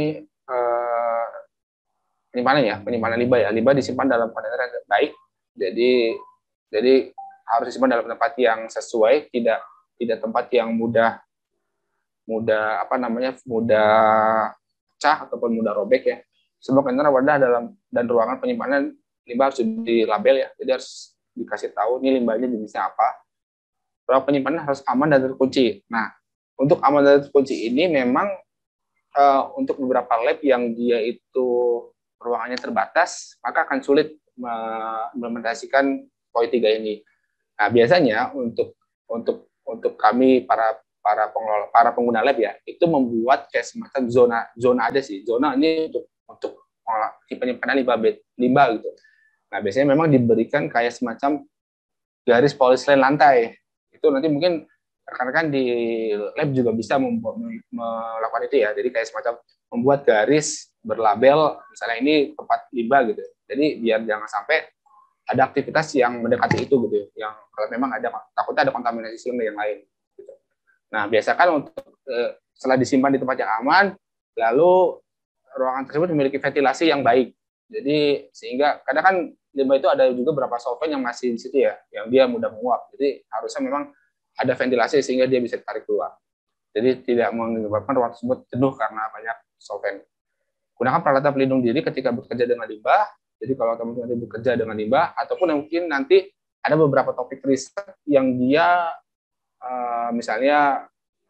uh, penyimpanan ya, penyimpanan limbah ya. Limbah disimpan dalam kontainer yang baik. Jadi jadi harus disimpan dalam tempat yang sesuai, tidak tidak tempat yang mudah mudah apa namanya mudah pecah ataupun mudah robek ya. Sebuah kontainer wadah dalam dan ruangan penyimpanan limbah harus dilabel ya. Jadi harus dikasih tahu ini limbahnya jenisnya apa. Ruang penyimpanan harus aman dan terkunci. Nah, untuk aman dan terkunci ini memang uh, untuk beberapa lab yang dia itu ruangannya terbatas, maka akan sulit mengimplementasikan poin tiga ini. Nah, biasanya untuk untuk untuk kami para para pengelola para pengguna lab ya, itu membuat kayak semacam zona zona ada sih. Zona ini untuk untuk penyimpanan limbah limbah gitu. Nah, biasanya memang diberikan kayak semacam garis polistiren lantai. Itu nanti mungkin rekan-rekan di lab juga bisa membuat, melakukan itu ya. Jadi kayak semacam membuat garis berlabel misalnya ini tempat limbah gitu. Jadi biar jangan sampai ada aktivitas yang mendekati itu gitu, yang kalau memang ada takutnya ada kontaminasi limbah yang lain. Gitu. Nah, biasakan untuk eh, setelah disimpan di tempat yang aman, lalu ruangan tersebut memiliki ventilasi yang baik. Jadi sehingga kadang kan limbah itu ada juga beberapa solvent yang masih di situ ya, yang dia mudah menguap. Jadi harusnya memang ada ventilasi sehingga dia bisa ditarik keluar. Jadi tidak menyebabkan ruangan tersebut jenuh karena banyak solvent. Gunakan peralatan pelindung diri ketika bekerja dengan limbah. Jadi kalau teman-teman bekerja dengan limbah, ataupun mungkin nanti ada beberapa topik riset yang dia uh, misalnya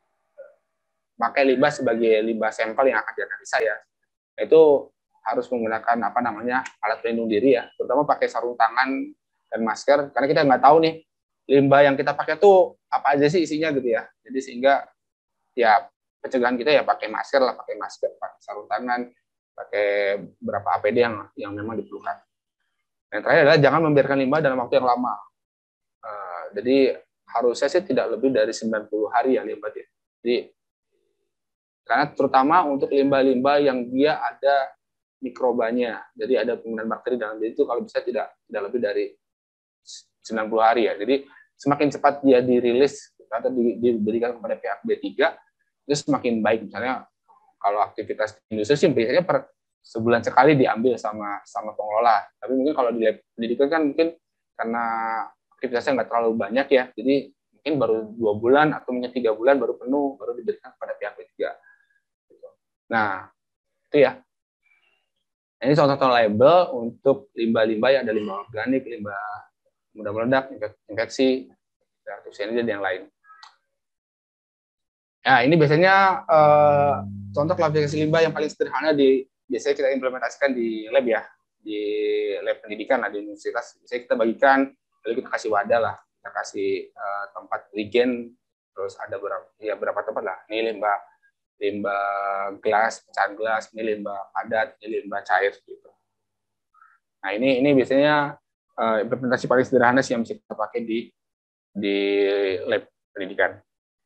pakai limbah sebagai limbah sampel yang akan dianalisa ya, itu harus menggunakan apa namanya alat pelindung diri ya, terutama pakai sarung tangan dan masker, karena kita nggak tahu nih limbah yang kita pakai tuh apa aja sih isinya gitu ya. Jadi sehingga ya pencegahan kita ya pakai masker lah, pakai masker, pakai sarung tangan, pakai beberapa A P D yang yang memang diperlukan. Yang terakhir adalah jangan membiarkan limbah dalam waktu yang lama. Uh, jadi harusnya sih tidak lebih dari sembilan puluh hari ya limbah. Jadi karena terutama untuk limbah-limbah yang dia ada mikrobanya, jadi ada penggunaan bakteri dalam diri itu kalau bisa tidak tidak lebih dari sembilan puluh hari ya. Jadi semakin cepat dia dirilis atau di, diberikan kepada pihak B tiga itu semakin baik. Misalnya kalau aktivitas industri sih biasanya per sebulan sekali diambil sama sama pengelola. Tapi mungkin kalau di lab pendidikan kan mungkin karena aktivitasnya nggak terlalu banyak ya, jadi mungkin baru dua bulan atau mungkin tiga bulan baru penuh, baru diberikan kepada pihak B tiga. Nah, itu ya. Ini contoh-contoh label untuk limbah-limbah yang ada limbah organik, limbah mudah meledak, infeksi, reaktif cyanida, dan yang lain. Nah, ini biasanya eh, contoh klasifikasi limbah yang paling sederhana di biasanya kita implementasikan di lab ya, di lab pendidikan lah di universitas. Biasanya kita bagikan, lalu kita kasih wadah lah, kita kasih eh, tempat regen, terus ada berapa ya berapa tempat lah. Ini limbah limbah gelas, pecahan gelas, ini limbah padat, ini limbah cair gitu. Nah, ini ini biasanya uh, implementasi paling sederhana sih yang bisa kita pakai di di lab pendidikan.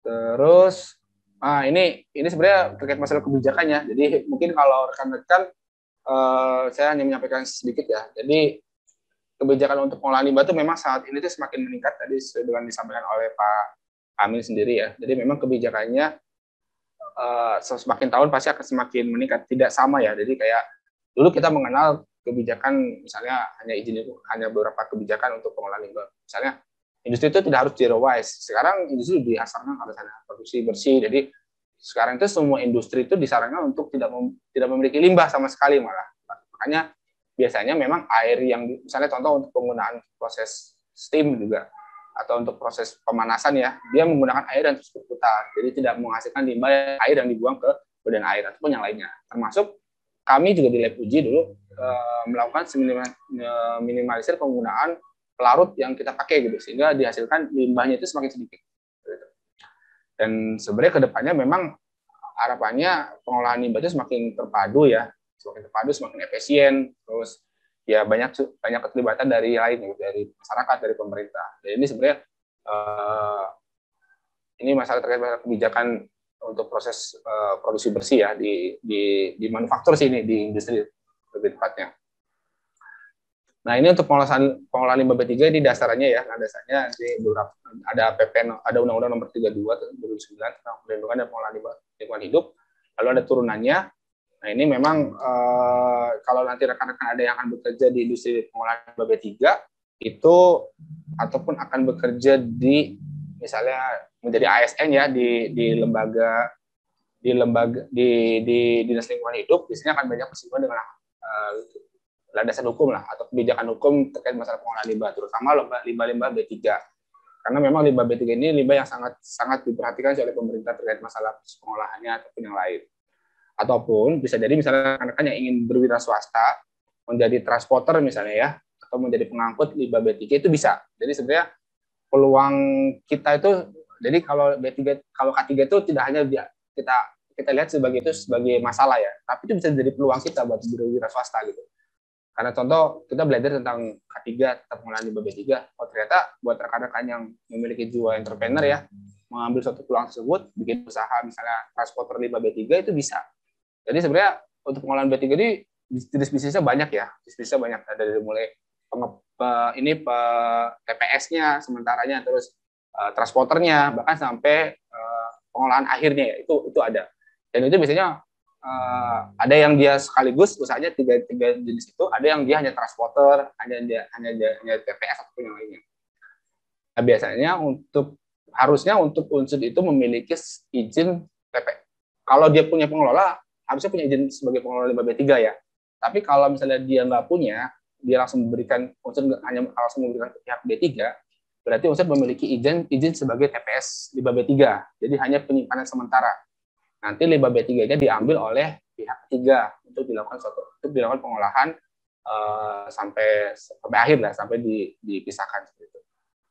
Terus, ah ini ini sebenarnya terkait masalah kebijakannya. Jadi mungkin kalau rekan-rekan, uh, saya hanya menyampaikan sedikit ya. Jadi kebijakan untuk pengolahan limbah itu memang saat ini tuh semakin meningkat tadi sesuai dengan disampaikan oleh Pak Amin sendiri ya. Jadi memang kebijakannya uh, semakin tahun pasti akan semakin meningkat. Tidak sama ya. Jadi kayak dulu kita mengenal kebijakan misalnya hanya izin itu hanya beberapa kebijakan untuk pengolahan limbah. Misalnya industri itu tidak harus zero waste. Sekarang industri diasarkan harus ada produksi bersih. Jadi sekarang itu semua industri itu disarankan untuk tidak mem, tidak memiliki limbah sama sekali malah. Makanya biasanya memang air yang misalnya contoh untuk penggunaan proses steam juga atau untuk proses pemanasan ya, dia menggunakan air yang terus berputar. Jadi tidak menghasilkan limbah air yang dibuang ke badan air ataupun yang lainnya. Termasuk kami juga di lab uji dulu e, melakukan minimalisir penggunaan pelarut yang kita pakai gitu sehingga dihasilkan limbahnya itu semakin sedikit. Dan sebenarnya kedepannya memang harapannya pengolahan limbah itu semakin terpadu ya, semakin terpadu, semakin efisien, terus ya banyak banyak keterlibatan dari lain gitu, dari masyarakat, dari pemerintah. Dan ini sebenarnya uh, ini masalah terkait masalah kebijakan untuk proses uh, produksi bersih ya di di di manufaktur sini di industri lebih tepatnya. Nah ini untuk pengolahan pengolahan limbah B tiga ini dasarnya ya, nah dasarnya di beberapa ada P P ada Undang-Undang Nomor tiga puluh dua Tahun dua ribu sembilan tentang perlindungan dan pengolahan limbah lingkungan hidup. Lalu ada turunannya. Nah ini memang eh, kalau nanti rekan-rekan ada yang akan bekerja di industri pengolahan limbah B tiga itu ataupun akan bekerja di misalnya menjadi A S N ya di di lembaga di lembaga di di dinas lingkungan hidup, biasanya akan banyak bersinggungan dengan eh, landasan hukum lah atau kebijakan hukum terkait masalah pengolahan limbah, terutama limbah-limbah B tiga. Karena memang limbah B tiga ini limbah yang sangat sangat diperhatikan oleh pemerintah terkait masalah pengolahannya ataupun yang lain. Ataupun bisa jadi misalnya rekan-rekan yang ingin berwira swasta menjadi transporter misalnya ya, atau menjadi pengangkut limbah B tiga itu bisa. Jadi sebenarnya peluang kita itu, jadi kalau B tiga kalau K tiga itu tidak hanya kita kita lihat sebagai itu sebagai masalah ya, tapi itu bisa jadi peluang kita buat berwira swasta gitu. Karena contoh kita belajar tentang K tiga, tentang pengolahan limbah B tiga, oh ternyata buat rekan-rekan yang memiliki jiwa entrepreneur ya, mengambil suatu peluang tersebut, bikin usaha misalnya transporter limbah B tiga itu bisa. Jadi sebenarnya untuk pengolahan B tiga ini jenis bisnisnya banyak ya, bisnisnya banyak, ada dari mulai penge, ini T P S-nya sementaranya, terus uh, transporternya, bahkan sampai uh, pengolahan akhirnya ya, itu itu ada. Dan itu biasanya Uh, ada yang dia sekaligus usahanya tiga, tiga jenis itu, ada yang dia hanya transporter, hanya dia hanya dia hanya T P S ataupun yang lainnya. Nah, biasanya untuk harusnya untuk unsur itu memiliki izin T P. Kalau dia punya pengelola, harusnya punya izin sebagai pengelola limbah B tiga ya. Tapi kalau misalnya dia nggak punya, dia langsung memberikan unsur hanya langsung memberikan pihak B tiga, berarti unsur memiliki izin izin sebagai T P S limbah B tiga. Jadi hanya penyimpanan sementara. Nanti limbah B tiga-nya diambil oleh pihak ketiga untuk dilakukan suatu untuk dilakukan pengolahan uh, sampai sampai akhir lah, sampai di, dipisahkan seperti itu.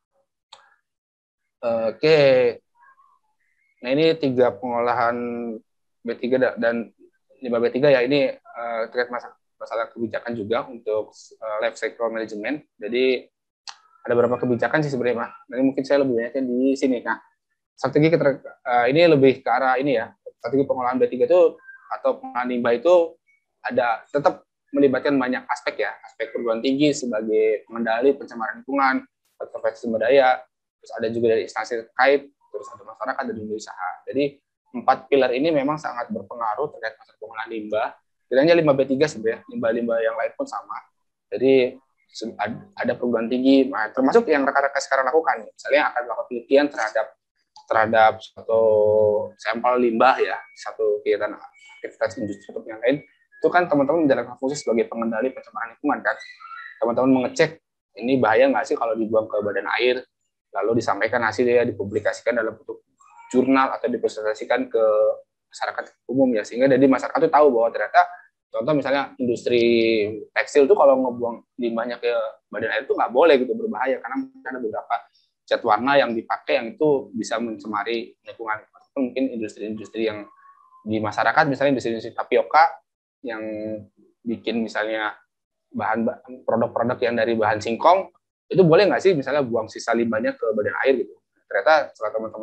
Uh, Oke, okay. Nah ini tiga pengolahan B tiga dan limbah B tiga ya, ini uh, terkait masalah, masalah kebijakan juga untuk uh, life cycle management. Jadi ada beberapa kebijakan sih sebenarnya, nanti mungkin saya lebih banyaknya di sini. Nah strategi keter, uh, ini lebih ke arah ini ya. Strategi pengolahan B tiga itu atau pengolahan limbah itu ada tetap melibatkan banyak aspek ya, aspek perguruan tinggi sebagai pengendali pencemaran lingkungan, konservasi sumber daya, terus ada juga dari instansi terkait, terus ada masyarakat dan dunia usaha. Jadi empat pilar ini memang sangat berpengaruh terkait masalah pengolahan limbah. Tidak hanya limbah B tiga sebenarnya, limbah-limbah yang lain pun sama. Jadi ada perguruan tinggi, termasuk yang rekan-rekan sekarang lakukan, misalnya akan melakukan penelitian terhadap terhadap satu sampel limbah ya, satu kegiatan aktivitas industri atau yang lain, itu kan teman-teman menjalankan fungsi sebagai pengendali pencemaran lingkungan kan. Teman-teman mengecek ini bahaya nggak sih kalau dibuang ke badan air, lalu disampaikan hasilnya, dipublikasikan dalam bentuk jurnal atau dipresentasikan ke masyarakat umum ya, sehingga dari masyarakat itu tahu bahwa ternyata contoh misalnya industri tekstil itu kalau ngebuang limbahnya ke badan air itu nggak boleh gitu, berbahaya karena ada beberapa cat warna yang dipakai yang itu bisa mencemari lingkungan. Ataupun mungkin industri-industri yang di masyarakat, misalnya industri-industri tapioka yang bikin misalnya bahan produk-produk yang dari bahan singkong, itu boleh nggak sih misalnya buang sisa limbahnya ke badan air gitu. Ternyata setelah teman-teman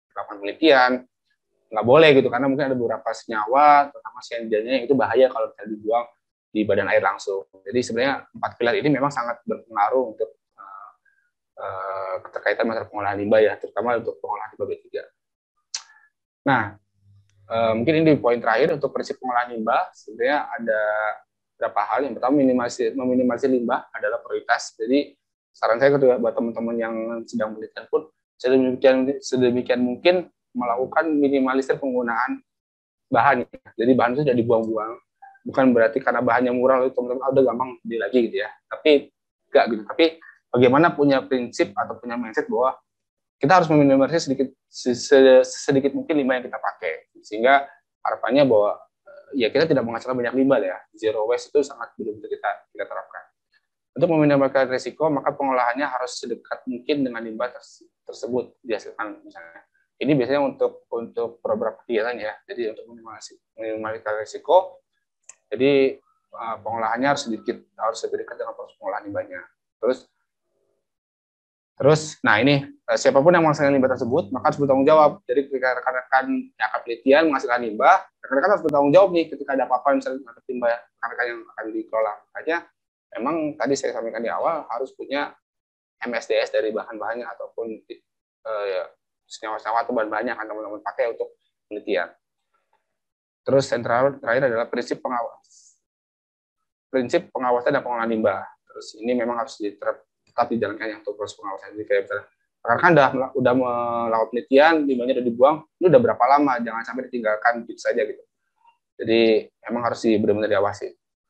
melakukan penelitian, nggak boleh gitu, karena mungkin ada beberapa senyawa, terutama cyanidanya yang itu bahaya kalau misalnya dibuang di badan air langsung. Jadi sebenarnya empat pilar ini memang sangat berpengaruh untuk uh, uh, keterkaitan masalah pengolahan limbah ya, terutama untuk pengolahan limbah B tiga. Nah, uh, mungkin ini poin terakhir untuk prinsip pengolahan limbah. Sebenarnya ada beberapa hal. Yang pertama, meminimalisir, meminimalisir limbah adalah prioritas. Jadi saran saya kedua buat teman-teman yang sedang penelitian pun sedemikian, sedemikian mungkin melakukan minimalisir penggunaan bahan. Jadi bahan itu jadi dibuang-buang. Bukan berarti karena bahannya murah itu teman-teman oh, udah gampang beli lagi gitu ya. Tapi enggak gitu. Tapi bagaimana punya prinsip atau punya mindset bahwa kita harus meminimalisir sedikit sedikit mungkin limbah yang kita pakai. Sehingga harapannya bahwa ya kita tidak menghasilkan banyak limbah ya. Zero waste itu sangat betul-betul kita kita terapkan. Untuk meminimalkan risiko, maka pengolahannya harus sedekat mungkin dengan limbah tersebut dihasilkan misalnya. Ini biasanya untuk untuk beberapa kegiatan ya. Jadi untuk meminimalisir risiko, jadi uh, pengolahannya harus sedikit harus lebih dekat dengan proses pengolahan limbahnya. Terus terus, nah ini siapapun yang menghasilkan limbah tersebut maka harus bertanggung jawab. Jadi ketika rekan-rekan yang akan penelitian menghasilkan limbah, rekan-rekan harus bertanggung jawab nih ketika ada apa-apa misalnya terhadap limbah rekan-rekan yang akan dikelola. Makanya memang tadi saya sampaikan di awal harus punya M S D S dari bahan-bahannya ataupun uh, ya, senyawa-senyawa atau bahan-bahannya akan teman-teman pakai untuk penelitian. Terus yang terakhir adalah prinsip pengawas, prinsip pengawasan dan pengolahan limbah. Terus ini memang harus diterap, tetap dijalankan yang untuk proses pengawasan. Jadi kayak misalnya, karena kan udah udah melakukan penelitian, limbahnya udah dibuang, ini udah berapa lama? Jangan sampai ditinggalkan gitu saja gitu. Jadi memang harus benar-benar diawasi.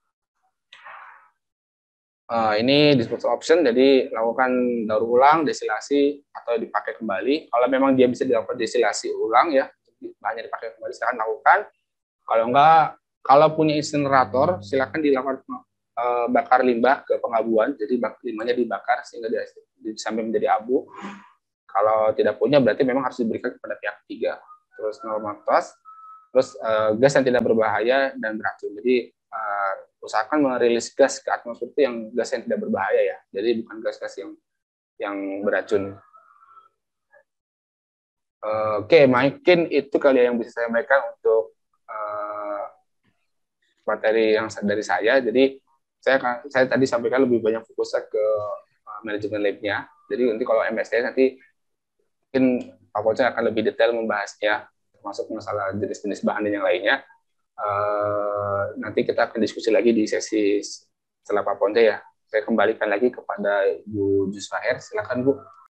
Uh, ini disposal option, jadi lakukan daur ulang, desilasi atau dipakai kembali. Kalau memang dia bisa dilakukan desilasi ulang ya, bahannya dipakai kembali silakan lakukan. Kalau enggak, kalau punya insinerator silakan dilakukan uh, bakar limbah ke pengabuan, jadi limbahnya dibakar sehingga dia, sampai menjadi abu. Kalau tidak punya berarti memang harus diberikan kepada pihak ketiga. Terus normal gas, terus uh, gas yang tidak berbahaya dan beracun. Jadi uh, usahakan merilis gas ke atmosfer itu yang gas yang tidak berbahaya ya. Jadi bukan gas-gas yang yang beracun. Uh, Oke, okay, mungkin itu kali yang bisa saya sampaikan untuk uh, materi yang dari saya. Jadi saya saya tadi sampaikan lebih banyak fokusnya ke uh, manajemen lab-nya. Jadi nanti kalau M S D nanti mungkin Pak Ponce akan lebih detail membahasnya, termasuk masalah jenis-jenis bahan dan yang lainnya. Uh, nanti kita akan diskusi lagi di sesi setelah Pak Ponce ya. Saya kembalikan lagi kepada Bu Jusfaher. Silakan Bu.